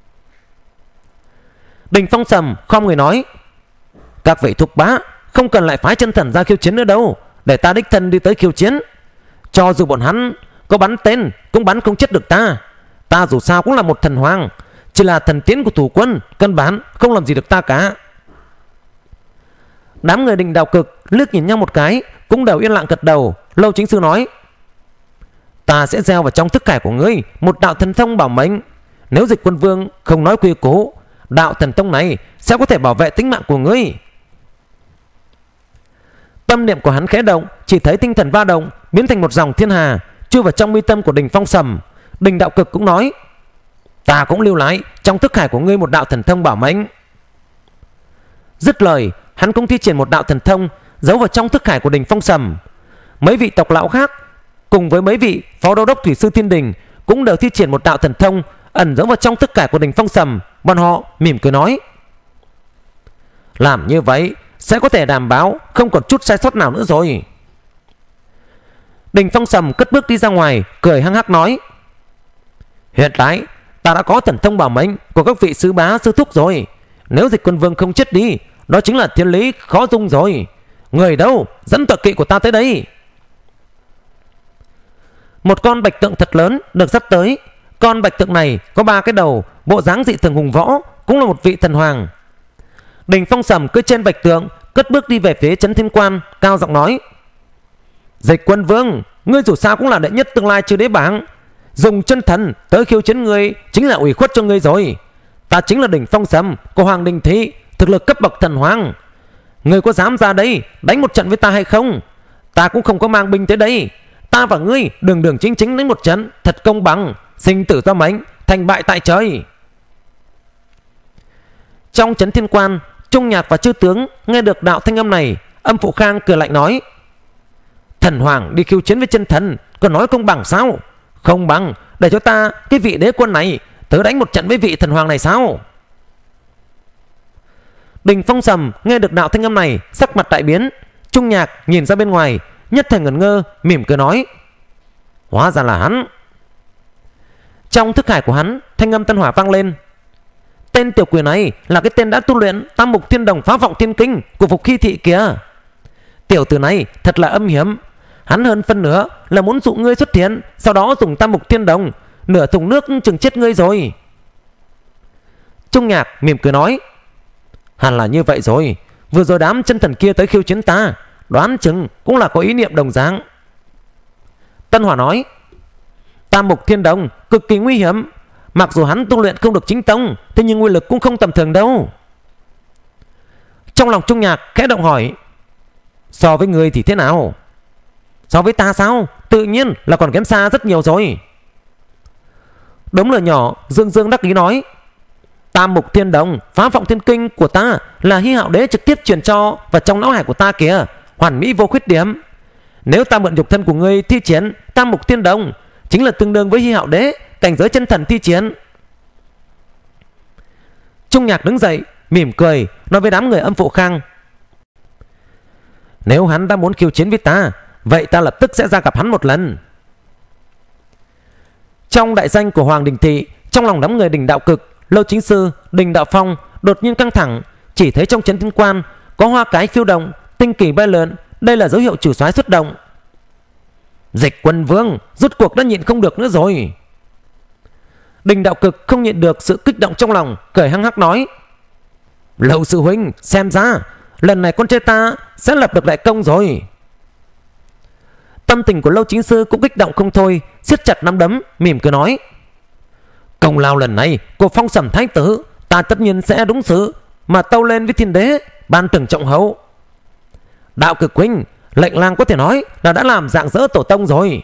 Đình Phong sầm không người nói. Các vị thúc bá không cần lại phái chân thần ra khiêu chiến nữa đâu, để ta đích thân đi tới khiêu chiến. Cho dù bọn hắn có bắn tên cũng bắn không chết được ta. Ta dù sao cũng là một thần hoàng, chỉ là thần tiến của thủ quân, căn bản không làm gì được ta cả. Đám người Đình Đạo Cực liếc nhìn nhau một cái, cũng đều yên lặng gật đầu. Lâu Chính Sư nói. Ta sẽ gieo vào trong thức hải của ngươi một đạo thần thông bảo mệnh. Nếu Dịch Quân Vương không nói quy củ, đạo thần thông này sẽ có thể bảo vệ tính mạng của ngươi. Tâm niệm của hắn khẽ động, chỉ thấy tinh thần va động, biến thành một dòng thiên hà chui vào trong mi tâm của Đình Phong Sầm. Đình Đạo Cực cũng nói: ta cũng lưu lại trong thức hải của ngươi một đạo thần thông bảo mệnh. Dứt lời, hắn cũng thi triển một đạo thần thông giấu vào trong thức hải của Đình Phong Sầm. Mấy vị tộc lão khác cùng với mấy vị phó đô đốc thủy sư thiên đình cũng đều thi triển một đạo thần thông ẩn giấu vào trong thức hải của Đình Phong Sầm. Bọn họ mỉm cười nói: làm như vậy sẽ có thể đảm bảo không còn chút sai sót nào nữa rồi. Đình Phong Sầm cất bước đi ra ngoài, cười hăng hắc nói: hiện tại ta đã có thần thông bảo mệnh của các vị sứ bá sư thúc rồi. Nếu Dịch Quân Vương không chết đi, đó chính là thiên lý khó dung rồi. Người đâu, dẫn tọa kỵ của ta tới đây. Một con bạch tượng thật lớn được dắt tới. Con bạch tượng này có ba cái đầu, bộ dáng dị thường hùng võ, cũng là một vị thần hoàng. Đình Phong Sầm cưỡi trên bạch tượng, cất bước đi về phía Trấn Thiên Quan, cao giọng nói: Dịch Quân Vương, ngươi dù sao cũng là đệ nhất tương lai chư đế bảng, dùng chân thần tới khiêu chiến ngươi chính là ủy khuất cho ngươi rồi. Ta chính là Đình Phong Sầm của Hoàng Đình Thị, thực lực cấp bậc thần hoàng. Ngươi có dám ra đây đánh một trận với ta hay không? Ta cũng không có mang binh tới đây. Ta và ngươi đường đường chính chính đánh một trận thật công bằng, sinh tử do mệnh, thành bại tại trời. Trong Trấn Thiên Quan, Trung Nhạc và chư tướng nghe được đạo thanh âm này, Âm Phụ Khang cười lạnh nói: thần hoàng đi khiêu chiến với chân thần, còn nói công bằng sao? Không bằng để cho ta, cái vị đế quân này, tới đánh một trận với vị thần hoàng này sao? Đình Phong Sầm nghe được đạo thanh âm này, sắc mặt đại biến. Trung Nhạc nhìn ra bên ngoài, nhất thời ngẩn ngơ, mỉm cười nói: hóa ra là hắn. Trong thức hải của hắn, thanh âm tân hỏa vang lên: tên tiểu quỷ này là cái tên đã tu luyện Tam Mục Thiên Đồng Phá Vọng Thiên Kinh của Phục Hy Thị kìa. Tiểu tử này thật là âm hiểm. Hắn hơn phân nửa là muốn dụ ngươi xuất hiện, sau đó dùng Tam Mục Thiên Đồng nửa thùng nước chừng chết ngươi rồi. Trung Nhạc mỉm cười nói: hẳn là như vậy rồi. Vừa rồi đám chân thần kia tới khiêu chiến ta, đoán chừng cũng là có ý niệm đồng dạng. Tân Hỏa nói: Tam Mục Thiên Đồng cực kỳ nguy hiểm. Mặc dù hắn tu luyện không được chính tông, thế nhưng nguyên lực cũng không tầm thường đâu. Trong lòng Trung Nhạc khẽ động hỏi: so với người thì thế nào? So với ta sao? Tự nhiên là còn kém xa rất nhiều rồi. Đống lửa nhỏ dương dương đắc ý nói: Tam Mục Thiên Đồng Phá Vọng Thiên Kinh của ta là Hy Hạo Đế trực tiếp truyền cho vào trong não hải của ta kìa, hoàn mỹ vô khuyết điểm. Nếu ta mượn nhục thân của ngươi thi triển Tam Mục Thiên Đồng, chính là tương đương với Hy Hạo Đế cảnh giới chân thần thi chiến. Trung Nhạc đứng dậy mỉm cười nói với đám người Âm Phụ Khang: nếu hắn đã muốn khiêu chiến với ta, vậy ta lập tức sẽ ra gặp hắn một lần. Trong đại danh của Hoàng Đình Thị, trong lòng đám người Đình Đạo Cực, Lâu Chính Sư, Đình Đạo Phong đột nhiên căng thẳng. Chỉ thấy trong Trấn Thiên Quan có hoa cái phiêu động, tinh kỳ bay lượn. Đây là dấu hiệu chủ soái xuất động. Dịch Quân Vương rốt cuộc đã nhịn không được nữa rồi. Đình Đạo Cực không nhịn được sự kích động trong lòng, cười hăng hắc nói: Lâu sư huynh, xem ra lần này con trai ta sẽ lập được đại công rồi. Tâm tình của Lâu Chính Sư cũng kích động không thôi, siết chặt nắm đấm, mỉm cười nói: công lao lần này của Phong Sầm Thái tử, ta tất nhiên sẽ đúng sự mà tâu lên với thiên đế, ban thưởng trọng hậu. Đạo Cực huynh, lệnh lang có thể nói là đã làm rạng rỡ tổ tông rồi.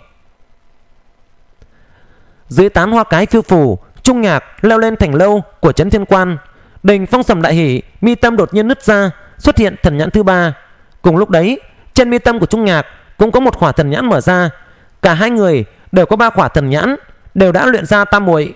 Dưới tán hoa cái phiêu phù, Trung Nhạc leo lên thành lâu của Trấn Thiên Quan. Đình Phong Sầm đại hỉ, mi tâm đột nhiên nứt ra, xuất hiện thần nhãn thứ ba. Cùng lúc đấy, trên mi tâm của Trung Nhạc cũng có một khỏa thần nhãn mở ra. Cả hai người đều có ba khỏa thần nhãn, đều đã luyện ra tam muội.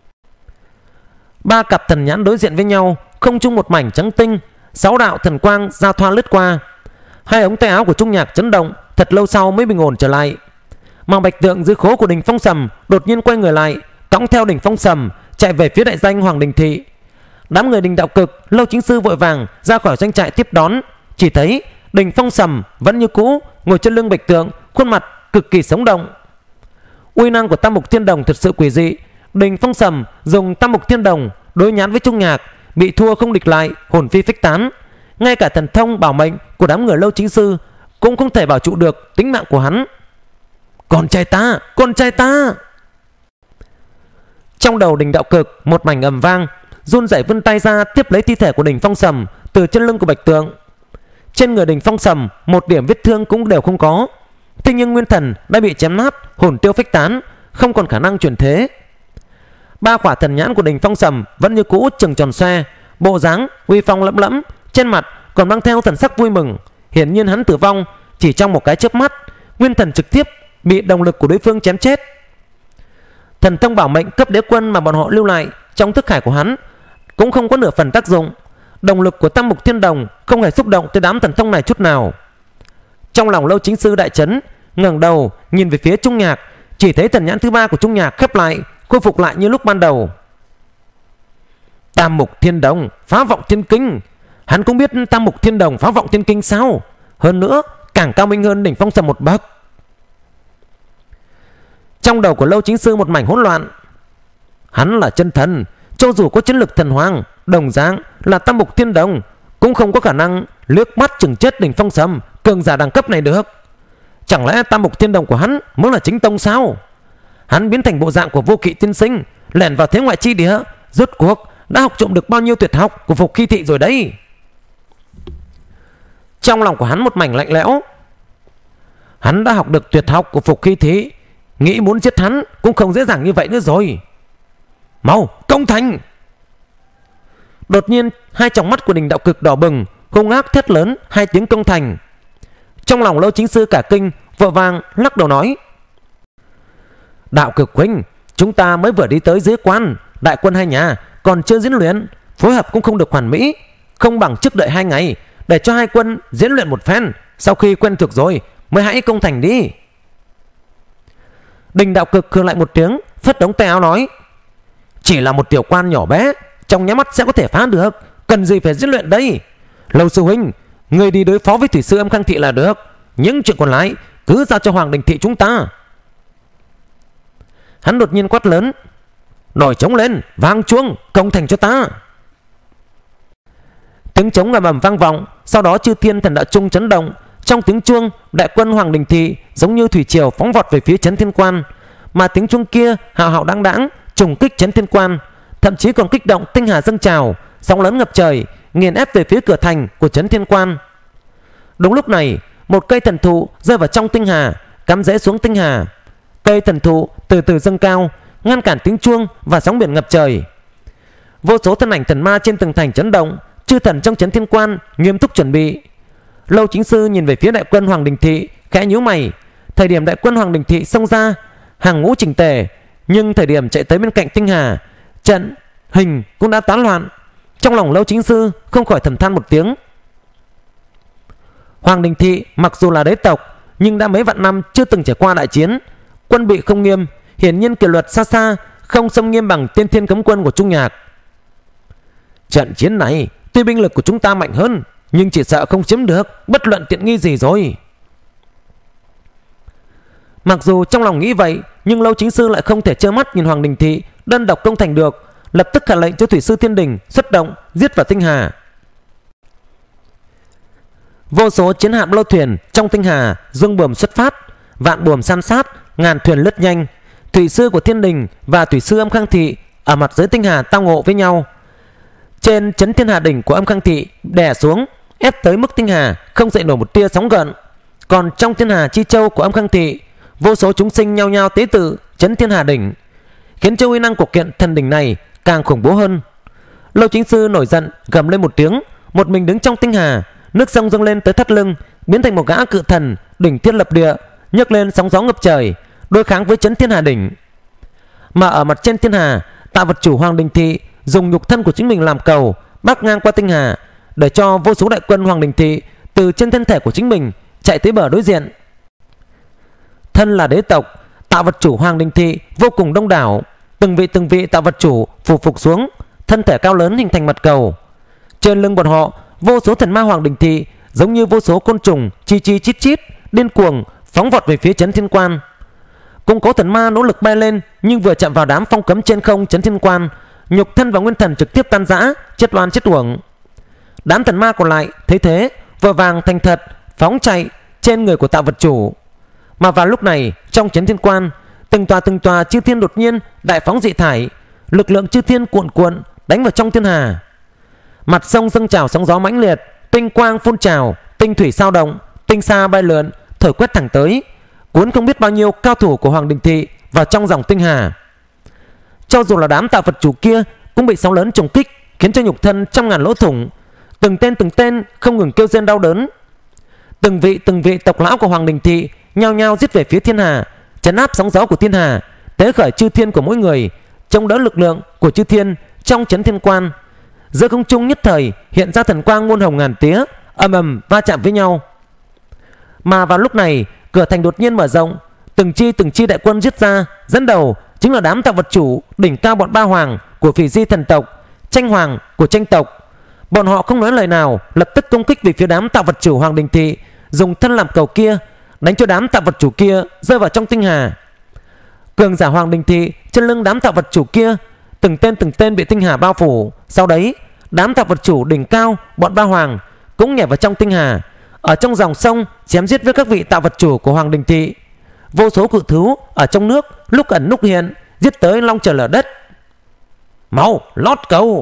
Ba cặp thần nhãn đối diện với nhau, không chung một mảnh trắng tinh, sáu đạo thần quang giao thoa lướt qua. Hai ống tay áo của Trung Nhạc chấn động, thật lâu sau mới bình ổn trở lại. Mà bạch tượng dưới khố của Đình Phong Sầm đột nhiên quay người lại, cõng theo Đình Phong Sầm chạy về phía đại danh Hoàng Đình Thị. Đám người Đình Đạo Cực, Lâu Chính Sư vội vàng ra khỏi doanh trại tiếp đón. Chỉ thấy Đình Phong Sầm vẫn như cũ ngồi trên lưng bạch tượng, khuôn mặt cực kỳ sống động. Uy năng của Tam Mục Thiên Đồng thật sự quỷ dị. Đình Phong Sầm dùng Tam Mục Thiên Đồng đối nhán với Trung Nhạc, bị thua không địch lại, hồn phi phách tán. Ngay cả thần thông bảo mệnh của đám người Lâu Chính Sư cũng không thể bảo trụ được tính mạng của hắn. Con trai ta, con trai ta. Trong đầu Đình Đạo Cực một mảnh ầm vang, run rẩy vươn tay ra tiếp lấy thi thể của Đỉnh Phong Sầm từ trên lưng của Bạch Tượng. Trên người Đỉnh Phong Sầm một điểm vết thương cũng đều không có, thế nhưng nguyên thần đã bị chém nát, hồn tiêu phách tán, không còn khả năng chuyển thế. Ba quả thần nhãn của Đỉnh Phong Sầm vẫn như cũ trừng tròn xoe, bộ dáng uy phong lẫm lẫm, trên mặt còn mang theo thần sắc vui mừng. Hiển nhiên hắn tử vong chỉ trong một cái chớp mắt, nguyên thần trực tiếp bị động lực của đối phương chém chết. Thần thông bảo mệnh cấp đế quân mà bọn họ lưu lại trong thức hải của hắn cũng không có nửa phần tác dụng. Động lực của Tam Mục Thiên Đồng không hề xúc động tới đám thần thông này chút nào. Trong lòng Lâu Chính Sư đại chấn, ngẩng đầu nhìn về phía Trung Nhạc, chỉ thấy thần nhãn thứ ba của Trung Nhạc khép lại, khôi phục lại như lúc ban đầu. Tam Mục Thiên Đồng phá vọng thiên kinh. Hắn cũng biết Tam Mục Thiên Đồng phá vọng thiên kinh sao? Hơn nữa càng cao minh hơn Đỉnh Phong Sầm một bậc. Trong đầu của Lâu Chính Sư một mảnh hỗn loạn. Hắn là chân thần, cho dù có chiến lực thần hoàng đồng dạng là Tam Mục Thiên Đồng cũng không có khả năng liếc mắt chừng chết Đỉnh Phong Sầm cường giả đẳng cấp này được. Chẳng lẽ Tam Mục Thiên Đồng của hắn mới là chính tông sao? Hắn biến thành bộ dạng của Vô Kỵ tiên sinh, lẻn vào thế ngoại chi địa, rốt cuộc đã học trộm được bao nhiêu tuyệt học của Phục Hy Thị rồi đấy. Trong lòng của hắn một mảnh lạnh lẽo. Hắn đã học được tuyệt học của Phục Hy Thị, nghĩ muốn giết hắn cũng không dễ dàng như vậy nữa rồi. Mau công thành! Đột nhiên hai tròng mắt của Đình Đạo Cực đỏ bừng, hung ác thét lớn hai tiếng công thành. Trong lòng Lâu Chính Sư cả kinh, vội vàng lắc đầu nói: Đạo Cực huynh, chúng ta mới vừa đi tới dưới quan, đại quân hai nhà còn chưa diễn luyện, phối hợp cũng không được hoàn mỹ, không bằng trước đợi hai ngày để cho hai quân diễn luyện một phen, sau khi quen thuộc rồi mới hãy công thành đi. Đình Đạo Cực khương lại một tiếng, phất đống tay áo nói: Chỉ là một tiểu quan nhỏ bé, trong nháy mắt sẽ có thể phá được, cần gì phải diễn luyện đây? Lâu sư huynh, người đi đối phó với thủy sư Âm Khang Thị là được, những chuyện còn lại cứ giao cho Hoàng Đình Thị chúng ta. Hắn đột nhiên quát lớn: Nổi trống lên, vang chuông, công thành cho ta. Tiếng trống ngầm ầm vang vọng, sau đó chư thiên thần đạo trung chấn động. Trong tiếng chuông, đại quân Hoàng Đình Thị giống như thủy triều phóng vọt về phía Chấn Thiên Quan, mà tiếng chuông kia hào hào đáng đáng trùng kích Chấn Thiên Quan, thậm chí còn kích động tinh hà dâng trào, sóng lớn ngập trời, nghiền ép về phía cửa thành của Chấn Thiên Quan. Đúng lúc này, một cây thần thụ rơi vào trong tinh hà, cắm rễ xuống tinh hà. Cây thần thụ từ từ dâng cao, ngăn cản tiếng chuông và sóng biển ngập trời. Vô số thân ảnh thần ma trên tường thành chấn động, chư thần trong Chấn Thiên Quan nghiêm túc chuẩn bị. Lâu Chính Sư nhìn về phía đại quân Hoàng Đình Thị, khẽ nhíu mày. Thời điểm đại quân Hoàng Đình Thị xông ra, hàng ngũ chỉnh tề, nhưng thời điểm chạy tới bên cạnh tinh hà, trận hình cũng đã tán loạn. Trong lòng Lâu Chính Sư không khỏi thầm than một tiếng. Hoàng Đình Thị mặc dù là đế tộc, nhưng đã mấy vạn năm chưa từng trải qua đại chiến, quân bị không nghiêm, hiển nhiên kỷ luật xa xa không xâm nghiêm bằng Tiên Thiên Cấm Quân của Trung Nhạc. Trận chiến này tuy binh lực của chúng ta mạnh hơn, nhưng chỉ sợ không chiếm được bất luận tiện nghi gì rồi. Mặc dù trong lòng nghĩ vậy, nhưng Lâu Chính Sư lại không thể trơ mắt nhìn Hoàng Đình Thị đơn độc công thành được, lập tức hạ lệnh cho thủy sư Thiên Đình xuất động giết vào tinh hà. Vô số chiến hạm lâu thuyền trong tinh hà dương buồm xuất phát, vạn buồm san sát, ngàn thuyền lướt nhanh. Thủy sư của Thiên Đình và thủy sư Âm Khang Thị ở mặt dưới tinh hà tao ngộ với nhau. Trên Chấn Thiên Hà đỉnh của Âm Khang Thị đè xuống, ép tới mức tinh hà không dậy nổi một tia sóng gợn. Còn trong Thiên Hà Chi Châu của Âm Khang Thị, vô số chúng sinh nhao nhao tế tự Chấn Thiên Hà đỉnh, khiến cho uy năng của kiện thần đỉnh này càng khủng bố hơn. Lâu Chính Sư nổi giận gầm lên một tiếng, một mình đứng trong tinh hà, nước sông dâng lên tới thắt lưng, biến thành một gã cự thần đỉnh thiên lập địa, nhấc lên sóng gió ngập trời, đối kháng với Chấn Thiên Hà đỉnh. Mà ở mặt trên thiên hà, Tạ Vật Chủ Hoàng Đình Thị dùng nhục thân của chính mình làm cầu, bắc ngang qua tinh hà, để cho vô số đại quân Hoàng Đình Thị từ trên thân thể của chính mình chạy tới bờ đối diện. Thân là đế tộc, Tạ Vật Chủ Hoàng Đình Thị vô cùng đông đảo, từng vị từng vị Tạ Vật Chủ phủ phục xuống, thân thể cao lớn hình thành mặt cầu. Trên lưng bọn họ, vô số thần ma Hoàng Đình Thị giống như vô số côn trùng chi chi chít chít điên cuồng phóng vọt về phía Chấn Thiên Quan. Cũng có thần ma nỗ lực bay lên, nhưng vừa chạm vào đám phong cấm trên không Chấn Thiên Quan, nhục thân và nguyên thần trực tiếp tan rã, chết oan chết uổng. Đám thần ma còn lại thấy thế, vội vàng thành thật phóng chạy trên người của Tạ Vật Chủ. Mà vào lúc này, trong Chấn Thiên Quan, từng tòa từng tòa chư thiên đột nhiên đại phóng dị thải, lực lượng chư thiên cuộn cuộn đánh vào trong thiên hà. Mặt sông dâng trào sóng gió mãnh liệt, tinh quang phun trào, tinh thủy sao động, tinh sa bay lượn, thổi quét thẳng tới, cuốn không biết bao nhiêu cao thủ của Hoàng Đình Thị vào trong dòng tinh hà. Cho dù là đám tạo vật chủ kia cũng bị sóng lớn trùng kích, khiến cho nhục thân trăm ngàn lỗ thủng, từng tên từng tên không ngừng kêu rên đau đớn. Từng vị từng vị tộc lão của Hoàng Đình Thị nhao nhao giết về phía thiên hà, trấn áp sóng gió của thiên hà, tế khởi chư thiên của mỗi người, chống đỡ lực lượng của chư thiên trong chấn thiên quan. Giữa không trung nhất thời hiện ra thần quang muôn hồng ngàn tía, ầm ầm va chạm với nhau. Mà vào lúc này, cửa thành đột nhiên mở rộng, từng chi từng chi đại quân giết ra, dẫn đầu chính là đám tạo vật chủ đỉnh cao bọn Ba Hoàng của Phỉ Di thần tộc, Tranh Hoàng của Tranh tộc. Bọn họ không nói lời nào, lập tức công kích về phía đám tạo vật chủ Hoàng Đình Thị, dùng thân làm cầu kia, đánh cho đám tạo vật chủ kia rơi vào trong tinh hà. Cường giả Hoàng Đình Thị trên lưng đám tạo vật chủ kia, từng tên từng tên bị tinh hà bao phủ. Sau đấy, đám tạo vật chủ đỉnh cao bọn Ba Hoàng cũng nhảy vào trong tinh hà, ở trong dòng sông chém giết với các vị tạo vật chủ của Hoàng Đình Thị. Vô số cự thú ở trong nước lúc ẩn lúc hiện, giết tới long trời lở đất. Máu lót cầu!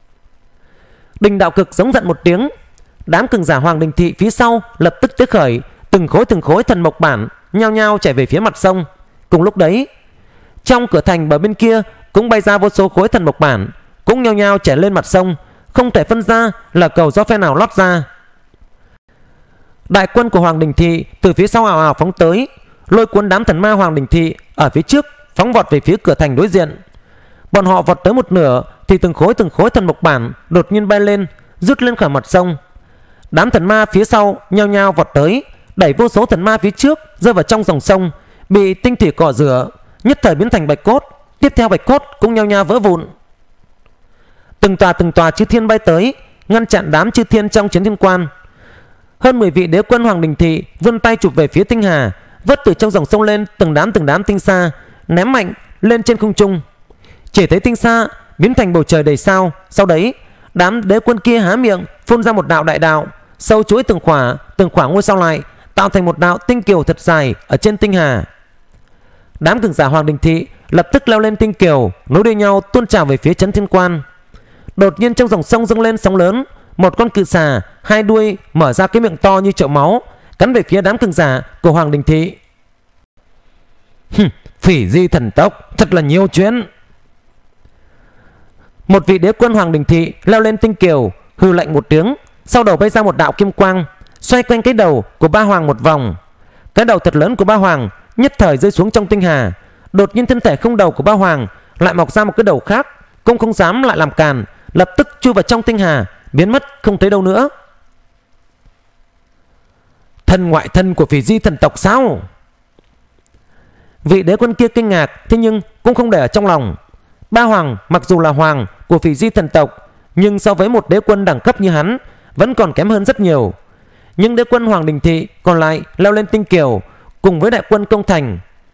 Đình Đạo Cực giống giận một tiếng. Đám cường giả Hoàng Đình Thị phía sau lập tức tế khởi từng khối từng khối thần mộc bản, nhao nhao chạy về phía mặt sông. Cùng lúc đấy, trong cửa thành bờ bên kia cũng bay ra vô số khối thần mộc bản, cũng nhao nhao chảy lên mặt sông, không thể phân ra là cầu do phe nào lót ra. Đại quân của Hoàng Đình Thị từ phía sau ào ào phóng tới, lôi cuốn đám thần ma Hoàng Đình Thị ở phía trước phóng vọt về phía cửa thành đối diện. Bọn họ vọt tới một nửa thì từng khối từng khối thần mộc bản đột nhiên bay lên, rút lên khỏi mặt sông. Đám thần ma phía sau nhao nhao vọt tới, đẩy vô số thần ma phía trước rơi vào trong dòng sông, bị tinh thủy cọ rửa, nhất thời biến thành bạch cốt. Tiếp theo bạch cốt cũng nhao nhao vỡ vụn. Từng tòa từng tòa chư thiên bay tới, ngăn chặn đám chư thiên trong chiến thiên quan. Hơn mười vị đế quân Hoàng Đình Thị vươn tay chụp về phía tinh hà, vớt từ trong dòng sông lên từng đám từng đám tinh sa, ném mạnh lên trên không trung. Chỉ thấy tinh sa biến thành bầu trời đầy sao. Sau đấy, đám đế quân kia há miệng phun ra một đạo đại đạo, sâu chuỗi từng khỏa từng khỏa ngôi sao lại, tạo thành một đạo tinh kiều thật dài ở trên tinh hà. Đám cường giả Hoàng Đình Thị lập tức leo lên tinh kiều, nối đuôi nhau tuôn trào về phía trấn thiên quan. Đột nhiên trong dòng sông dâng lên sóng lớn, một con cự xà hai đuôi mở ra cái miệng to như chậu máu, cắn về phía đám cường giả của Hoàng Đình Thị. Hừm, Phỉ Di thần tộc thật là nhiều chuyện. Một vị đế quân Hoàng Đình Thị leo lên tinh kiều, hừ lạnh một tiếng, sau đầu bay ra một đạo kim quang, xoay quanh cái đầu của Ba Hoàng một vòng. Cái đầu thật lớn của Ba Hoàng nhất thời rơi xuống trong tinh hà. Đột nhiên thân thể không đầu của Ba Hoàng lại mọc ra một cái đầu khác, cũng không dám lại làm càn, lập tức chui vào trong tinh hà, biến mất không thấy đâu nữa. Thân ngoại thân của Phỉ Di thần tộc sao? Vị đế quân kia kinh ngạc, thế nhưng cũng không để ở trong lòng. Ba Hoàng mặc dù là hoàng của Phỉ Di thần tộc, nhưng so với một đế quân đẳng cấp như hắn vẫn còn kém hơn rất nhiều. Nhưng đế quân Hoàng Đình Thị còn lại leo lên tinh kiều cùng với đại quân công thành.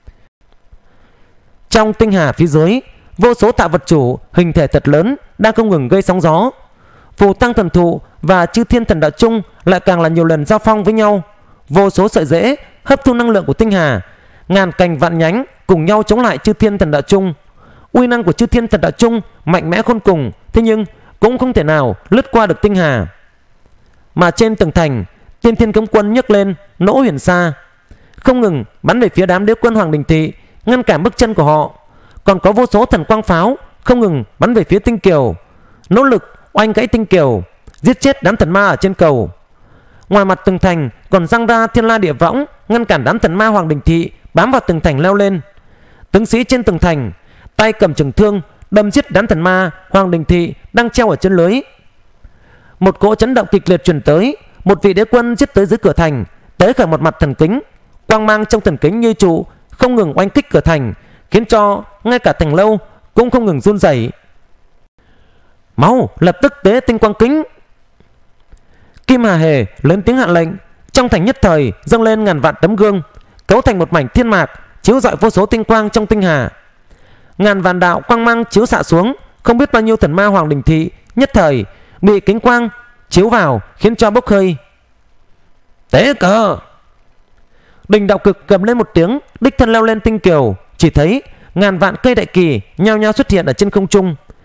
Trong tinh hà phía dưới, vô số tạo vật chủ hình thể thật lớn đang không ngừng gây sóng gió. Phù Tăng thần thụ và Chư Thiên thần đạo chung lại càng là nhiều lần giao phong với nhau. Vô số sợi rễ hấp thu năng lượng của tinh hà, ngàn cành vạn nhánh cùng nhau chống lại Chư Thiên thần đạo chung. Uy năng của Chư Thiên thần đạo chung mạnh mẽ khôn cùng, thế nhưng cũng không thể nào lướt qua được tinh hà. Mà trên tường thành, Tiên Thiên cấm quân nhấc lên nỗ huyền xa, không ngừng bắn về phía đám đế quân Hoàng Đình Thị, ngăn cản bước chân của họ. Còn có vô số thần quang pháo không ngừng bắn về phía tinh kiều, nỗ lực oanh gãy tinh kiều, giết chết đám thần ma ở trên cầu. Ngoài mặt tường thành còn răng ra thiên la địa võng, ngăn cản đám thần ma Hoàng Đình Thị bám vào tường thành leo lên. Tướng sĩ trên tường thành tay cầm trường thương đâm giết đám thần ma Hoàng Đình Thị đang treo ở trên lưới. Một cỗ chấn động kịch liệt truyền tới, một vị đế quân giết tới dưới cửa thành, tới khởi một mặt thần kính, quang mang trong thần kính như trụ không ngừng oanh kích cửa thành, khiến cho ngay cả thành lâu cũng không ngừng run rẩy. Máu, lập tức tế tinh quang kính! Kim Hà Hề lớn tiếng hạ lệnh, trong thành nhất thời dâng lên ngàn vạn tấm gương, cấu thành một mảnh thiên mạc, chiếu rọi vô số tinh quang trong tinh hà. Ngàn vạn đạo quang mang chiếu xạ xuống, không biết bao nhiêu thần ma Hoàng Đình Thị nhất thời bị kính quang chiếu vào, khiến cho bốc hơi. Tế cờ! Đình Đạo Cực gầm lên một tiếng, đích thân leo lên tinh kiều. Chỉ thấy ngàn vạn cây đại kỳ nhao nhao xuất hiện ở trên không trung.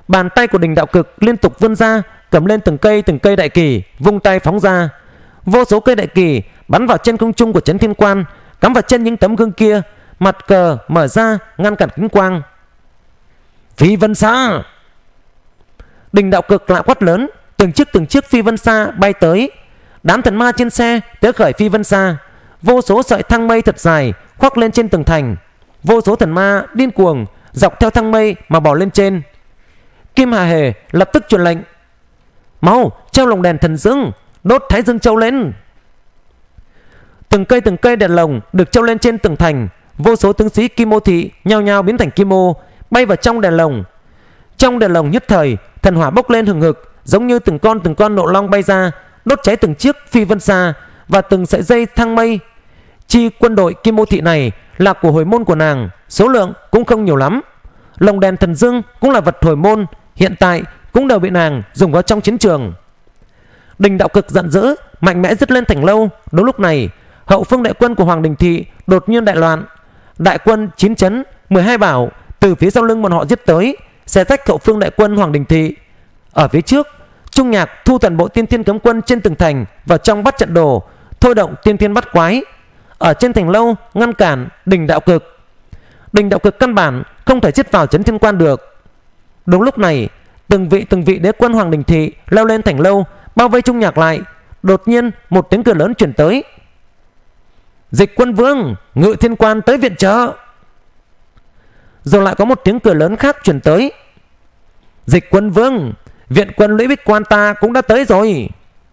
Bàn tay của Đình Đạo Cực liên tục vươn ra, cầm lên từng cây từng cây đại kỳ, vung tay phóng ra. Vô số cây đại kỳ bắn vào trên không trung của Trấn Thiên Quan, cắm vào chân những tấm gương kia, mặt cờ mở ra ngăn cản kính quang. Phi vân xa! Đình Đạo Cực lại quát lớn, từng chiếc từng chiếc phi vân xa bay tới. Đám thần ma trên xe tế khởi phi vân xa, vô số sợi thang mây thật dài khoác lên trên tường thành. Vô số thần ma điên cuồng dọc theo thang mây mà bò lên trên. Kim Hà Hề lập tức truyền lệnh: mau treo lồng đèn thần dương, đốt Thái Dương Châu lên. Từng cây từng cây đèn lồng được treo lên trên tường thành. Vô số tướng sĩ Kim Ô Thị nhao nhao biến thành kim ô, bay vào trong đèn lồng. Trong đèn lồng nhất thời thần hỏa bốc lên hừng hực, giống như từng con từng con nộ long bay ra, đốt cháy từng chiếc phi vân xa và từng sợi dây thang mây. Chi quân đội Kim Ô Thị này là của hồi môn của nàng, số lượng cũng không nhiều lắm. Lồng đèn thần dương cũng là vật hồi môn, hiện tại cũng đều bị nàng dùng vào trong chiến trường. Đình Đạo Cực giận dữ, mạnh mẽ dứt lên thành lâu. Đúng lúc này, hậu phương đại quân của Hoàng Đình Thị đột nhiên đại loạn. Đại quân chín chấn, mười hai bảo từ phía sau lưng bọn họ giết tới, xé rách hậu phương đại quân Hoàng Đình Thị. Ở phía trước, Trung Nhạc thu toàn bộ tiên thiên cấm quân trên tường thành vào trong bắt trận đồ, thôi động tiên thiên bắt quái ở trên thành lâu ngăn cản Đình Đạo Cực. Đình Đạo Cực căn bản không thể giết vào Trấn Thiên Quan được. Đúng lúc này, từng vị từng vị đế quân Hoàng Đình Thị leo lên thành lâu, bao vây Trung Nhạc lại. Đột nhiên một tiếng cười lớn chuyển tới: Dịch Quân Vương, Ngự Thiên Quan tới viện trợ. Rồi lại có một tiếng cười lớn khác chuyển tới: Dịch Quân Vương, viện quân Lũy Bích Quan ta cũng đã tới rồi.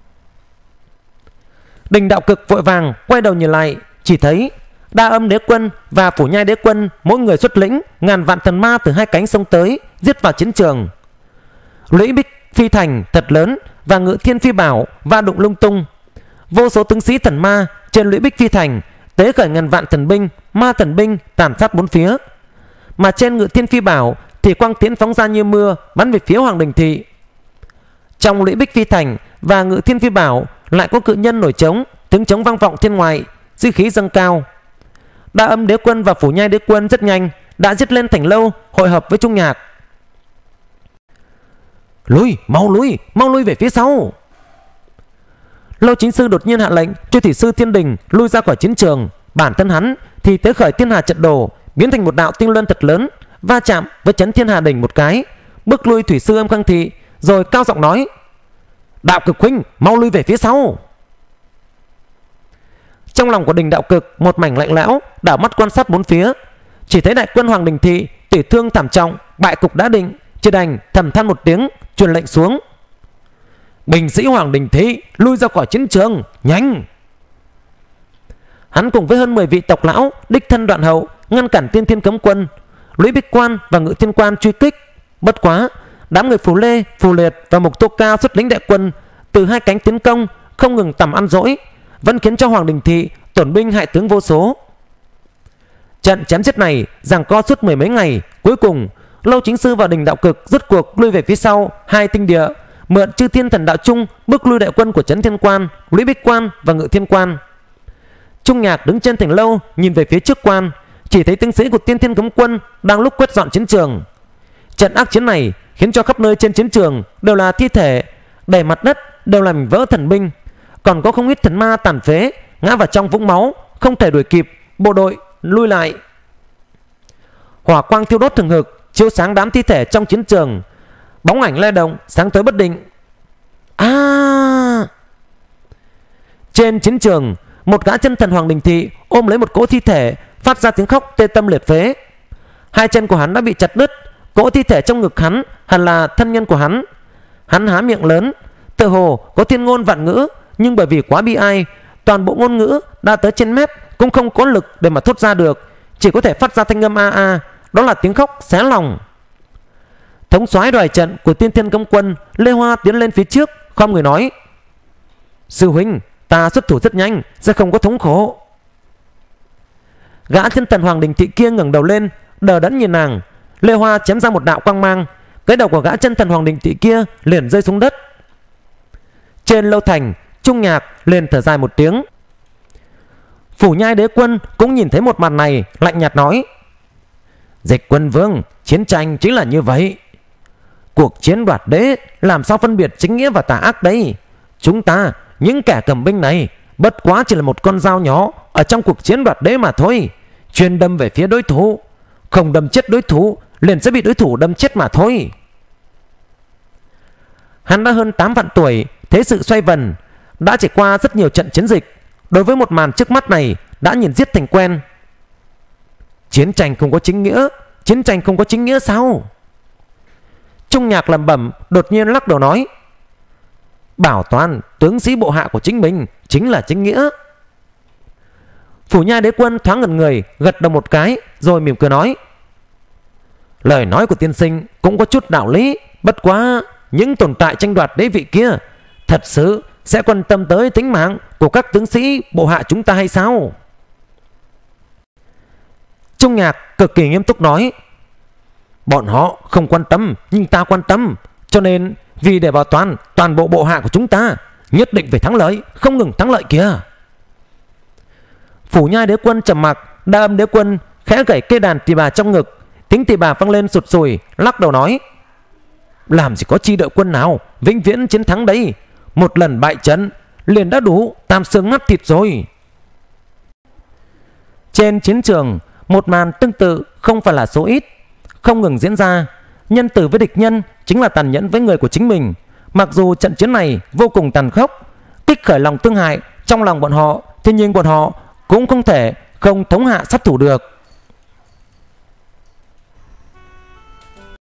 Đình Đạo Cực vội vàng quay đầu nhìn lại, chỉ thấy Đa Âm đế quân và Phủ Nhai đế quân mỗi người xuất lĩnh ngàn vạn thần ma từ hai cánh sông tới, giết vào chiến trường. Lũy Bích Phi Thành thật lớn và Ngự Thiên Phi Bảo va đụng lung tung. Vô số tướng sĩ thần ma trên Lũy Bích Phi Thành tế khởi ngàn vạn thần binh, ma thần binh tàn sát bốn phía. Mà trên Ngự Thiên Phi Bảo thì quang tiễn phóng ra như mưa, bắn về phía Hoàng Đình Thị. Trong Lũy Bích Phi Thành và Ngự Thiên Phi Bảo lại có cự nhân nổi trống, tiếng trống vang vọng thiên ngoại, dư khí dâng cao. Đa Âm đế quân và Phủ Nhai đế quân rất nhanh đã giết lên thành lâu, hội hợp với Trung Nhạc. Lui, mau lui, mau lui về phía sau. Lâu Chính Sư đột nhiên hạ lệnh cho thủy sư Thiên Đình lui ra khỏi chiến trường. Bản thân hắn thì tế khởi Thiên Hà trận đồ, biến thành một đạo tinh luân thật lớn, va chạm với Trấn Thiên Hà Đỉnh một cái, bước lui thủy sư Âm Khang Thị, rồi cao giọng nói: Đạo Cực huynh, mau lui về phía sau. Trong lòng của Đình Đạo Cực một mảnh lạnh lẽo, đảo mắt quan sát bốn phía, chỉ thấy đại quân Hoàng Đình Thị tổn thương thảm trọng, bại cục đã định, chỉ đành thầm than một tiếng, truyền lệnh xuống: Binh sĩ Hoàng Đình Thị lui ra khỏi chiến trường, nhanh! Hắn cùng với hơn mười vị tộc lão đích thân đoạn hậu ngăn cản tiên thiên cấm quân, Lũy Bích Quan và Ngự Thiên Quan truy kích. Bất quá đám người Phù Lê, Phù Liệt và Mộc Tô Cao xuất lĩnh đại quân từ hai cánh tiến công, không ngừng tầm ăn dỗi, vẫn khiến cho Hoàng Đình Thị tổn binh hại tướng vô số. Trận chém giết này giằng co suốt mười mấy ngày, cuối cùng Lâu Chính Sư và Đình Đạo Cực rút cuộc lui về phía sau hai tinh địa, mượn Chư Thiên Thần Đạo Chung bước lui đại quân của Trấn Thiên Quan, Lũy Bích Quan và Ngự Thiên Quan. Trung Nhạc đứng trên thành lâu nhìn về phía trước quan, chỉ thấy tướng sĩ của Tiên Thiên Cấm Quân đang lúc quét dọn chiến trường. Trận ác chiến này khiến cho khắp nơi trên chiến trường đều là thi thể, đầy mặt đất đều làm vỡ thần binh, còn có không ít thần ma tàn phế ngã vào trong vũng máu, không thể đuổi kịp, bộ đội lui lại. Hỏa quang thiêu đốt thường hực chiếu sáng đám thi thể trong chiến trường, bóng ảnh lay động sáng tối bất định. À! Trên chiến trường, một gã chân thần Hoàng Đình Thị ôm lấy một cỗ thi thể, phát ra tiếng khóc tê tâm liệt phế. Hai chân của hắn đã bị chặt đứt, cỗ thi thể trong ngực hắn hẳn là thân nhân của hắn. Hắn há miệng lớn, tựa hồ có thiên ngôn vạn ngữ, nhưng bởi vì quá bi ai, toàn bộ ngôn ngữ đã tới trên mép cũng không có lực để mà thốt ra được, chỉ có thể phát ra thanh âm a a, đó là tiếng khóc xé lòng. Thống soái đoài trận của Tiên Thiên Cấm Quân Lê Hoa tiến lên phía trước, không người nói: Sư huynh, ta xuất thủ rất nhanh, sẽ không có thống khổ. Gã chân thần Hoàng Đình Thị kia ngẩng đầu lên, đờ đẫn nhìn nàng. Lê Hoa chém ra một đạo quang mang, cái đầu của gã chân thần Hoàng Đình Thị kia liền rơi xuống đất. Trên lâu thành, Trung Nhạc liền thở dài một tiếng. Phủ Nhai đế quân cũng nhìn thấy một màn này, lạnh nhạt nói: Dịch Quân Vương, chiến tranh chính là như vậy. Cuộc chiến đoạt đế làm sao phân biệt chính nghĩa và tà ác đây? Chúng ta, những kẻ cầm binh này, bất quá chỉ là một con dao nhỏ ở trong cuộc chiến đoạt đế mà thôi. Chuyên đâm về phía đối thủ, không đâm chết đối thủ liền sẽ bị đối thủ đâm chết mà thôi. Hắn đã hơn tám vạn tuổi, thế sự xoay vần, đã trải qua rất nhiều trận chiến dịch. Đối với một màn trước mắt này đã nhìn giết thành quen. Chiến tranh không có chính nghĩa? Chiến tranh không có chính nghĩa sao? Trung Nhạc lẩm bẩm, đột nhiên lắc đầu nói: bảo toàn tướng sĩ bộ hạ của chính mình chính là chính nghĩa. Phủ Nhai Đế Quân thoáng ngẩn người, gật đầu một cái rồi mỉm cười nói: lời nói của tiên sinh cũng có chút đạo lý. Bất quá những tồn tại tranh đoạt đế vị kia thật sự sẽ quan tâm tới tính mạng của các tướng sĩ bộ hạ chúng ta hay sao? Trung Nhạc cực kỳ nghiêm túc nói: bọn họ không quan tâm, nhưng ta quan tâm. Cho nên vì để bảo toàn toàn bộ bộ hạ của chúng ta, nhất định phải thắng lợi, không ngừng thắng lợi kìa. Phủ Nhai Đế Quân trầm mặc. Đa Âm Đế Quân khẽ gảy cây đàn tỳ bà trong ngực, tiếng tỳ bà vang lên sụt sùi, lắc đầu nói: làm gì có chi đội quân nào vĩnh viễn chiến thắng đấy. Một lần bại trận liền đã đủ tam xương nát thịt rồi. Trên chiến trường, một màn tương tự không phải là số ít, không ngừng diễn ra. Nhân từ với địch nhân chính là tàn nhẫn với người của chính mình. Mặc dù trận chiến này vô cùng tàn khốc, kích khởi lòng tương hại trong lòng bọn họ, thế nhưng bọn họ cũng không thể không thống hạ sát thủ được.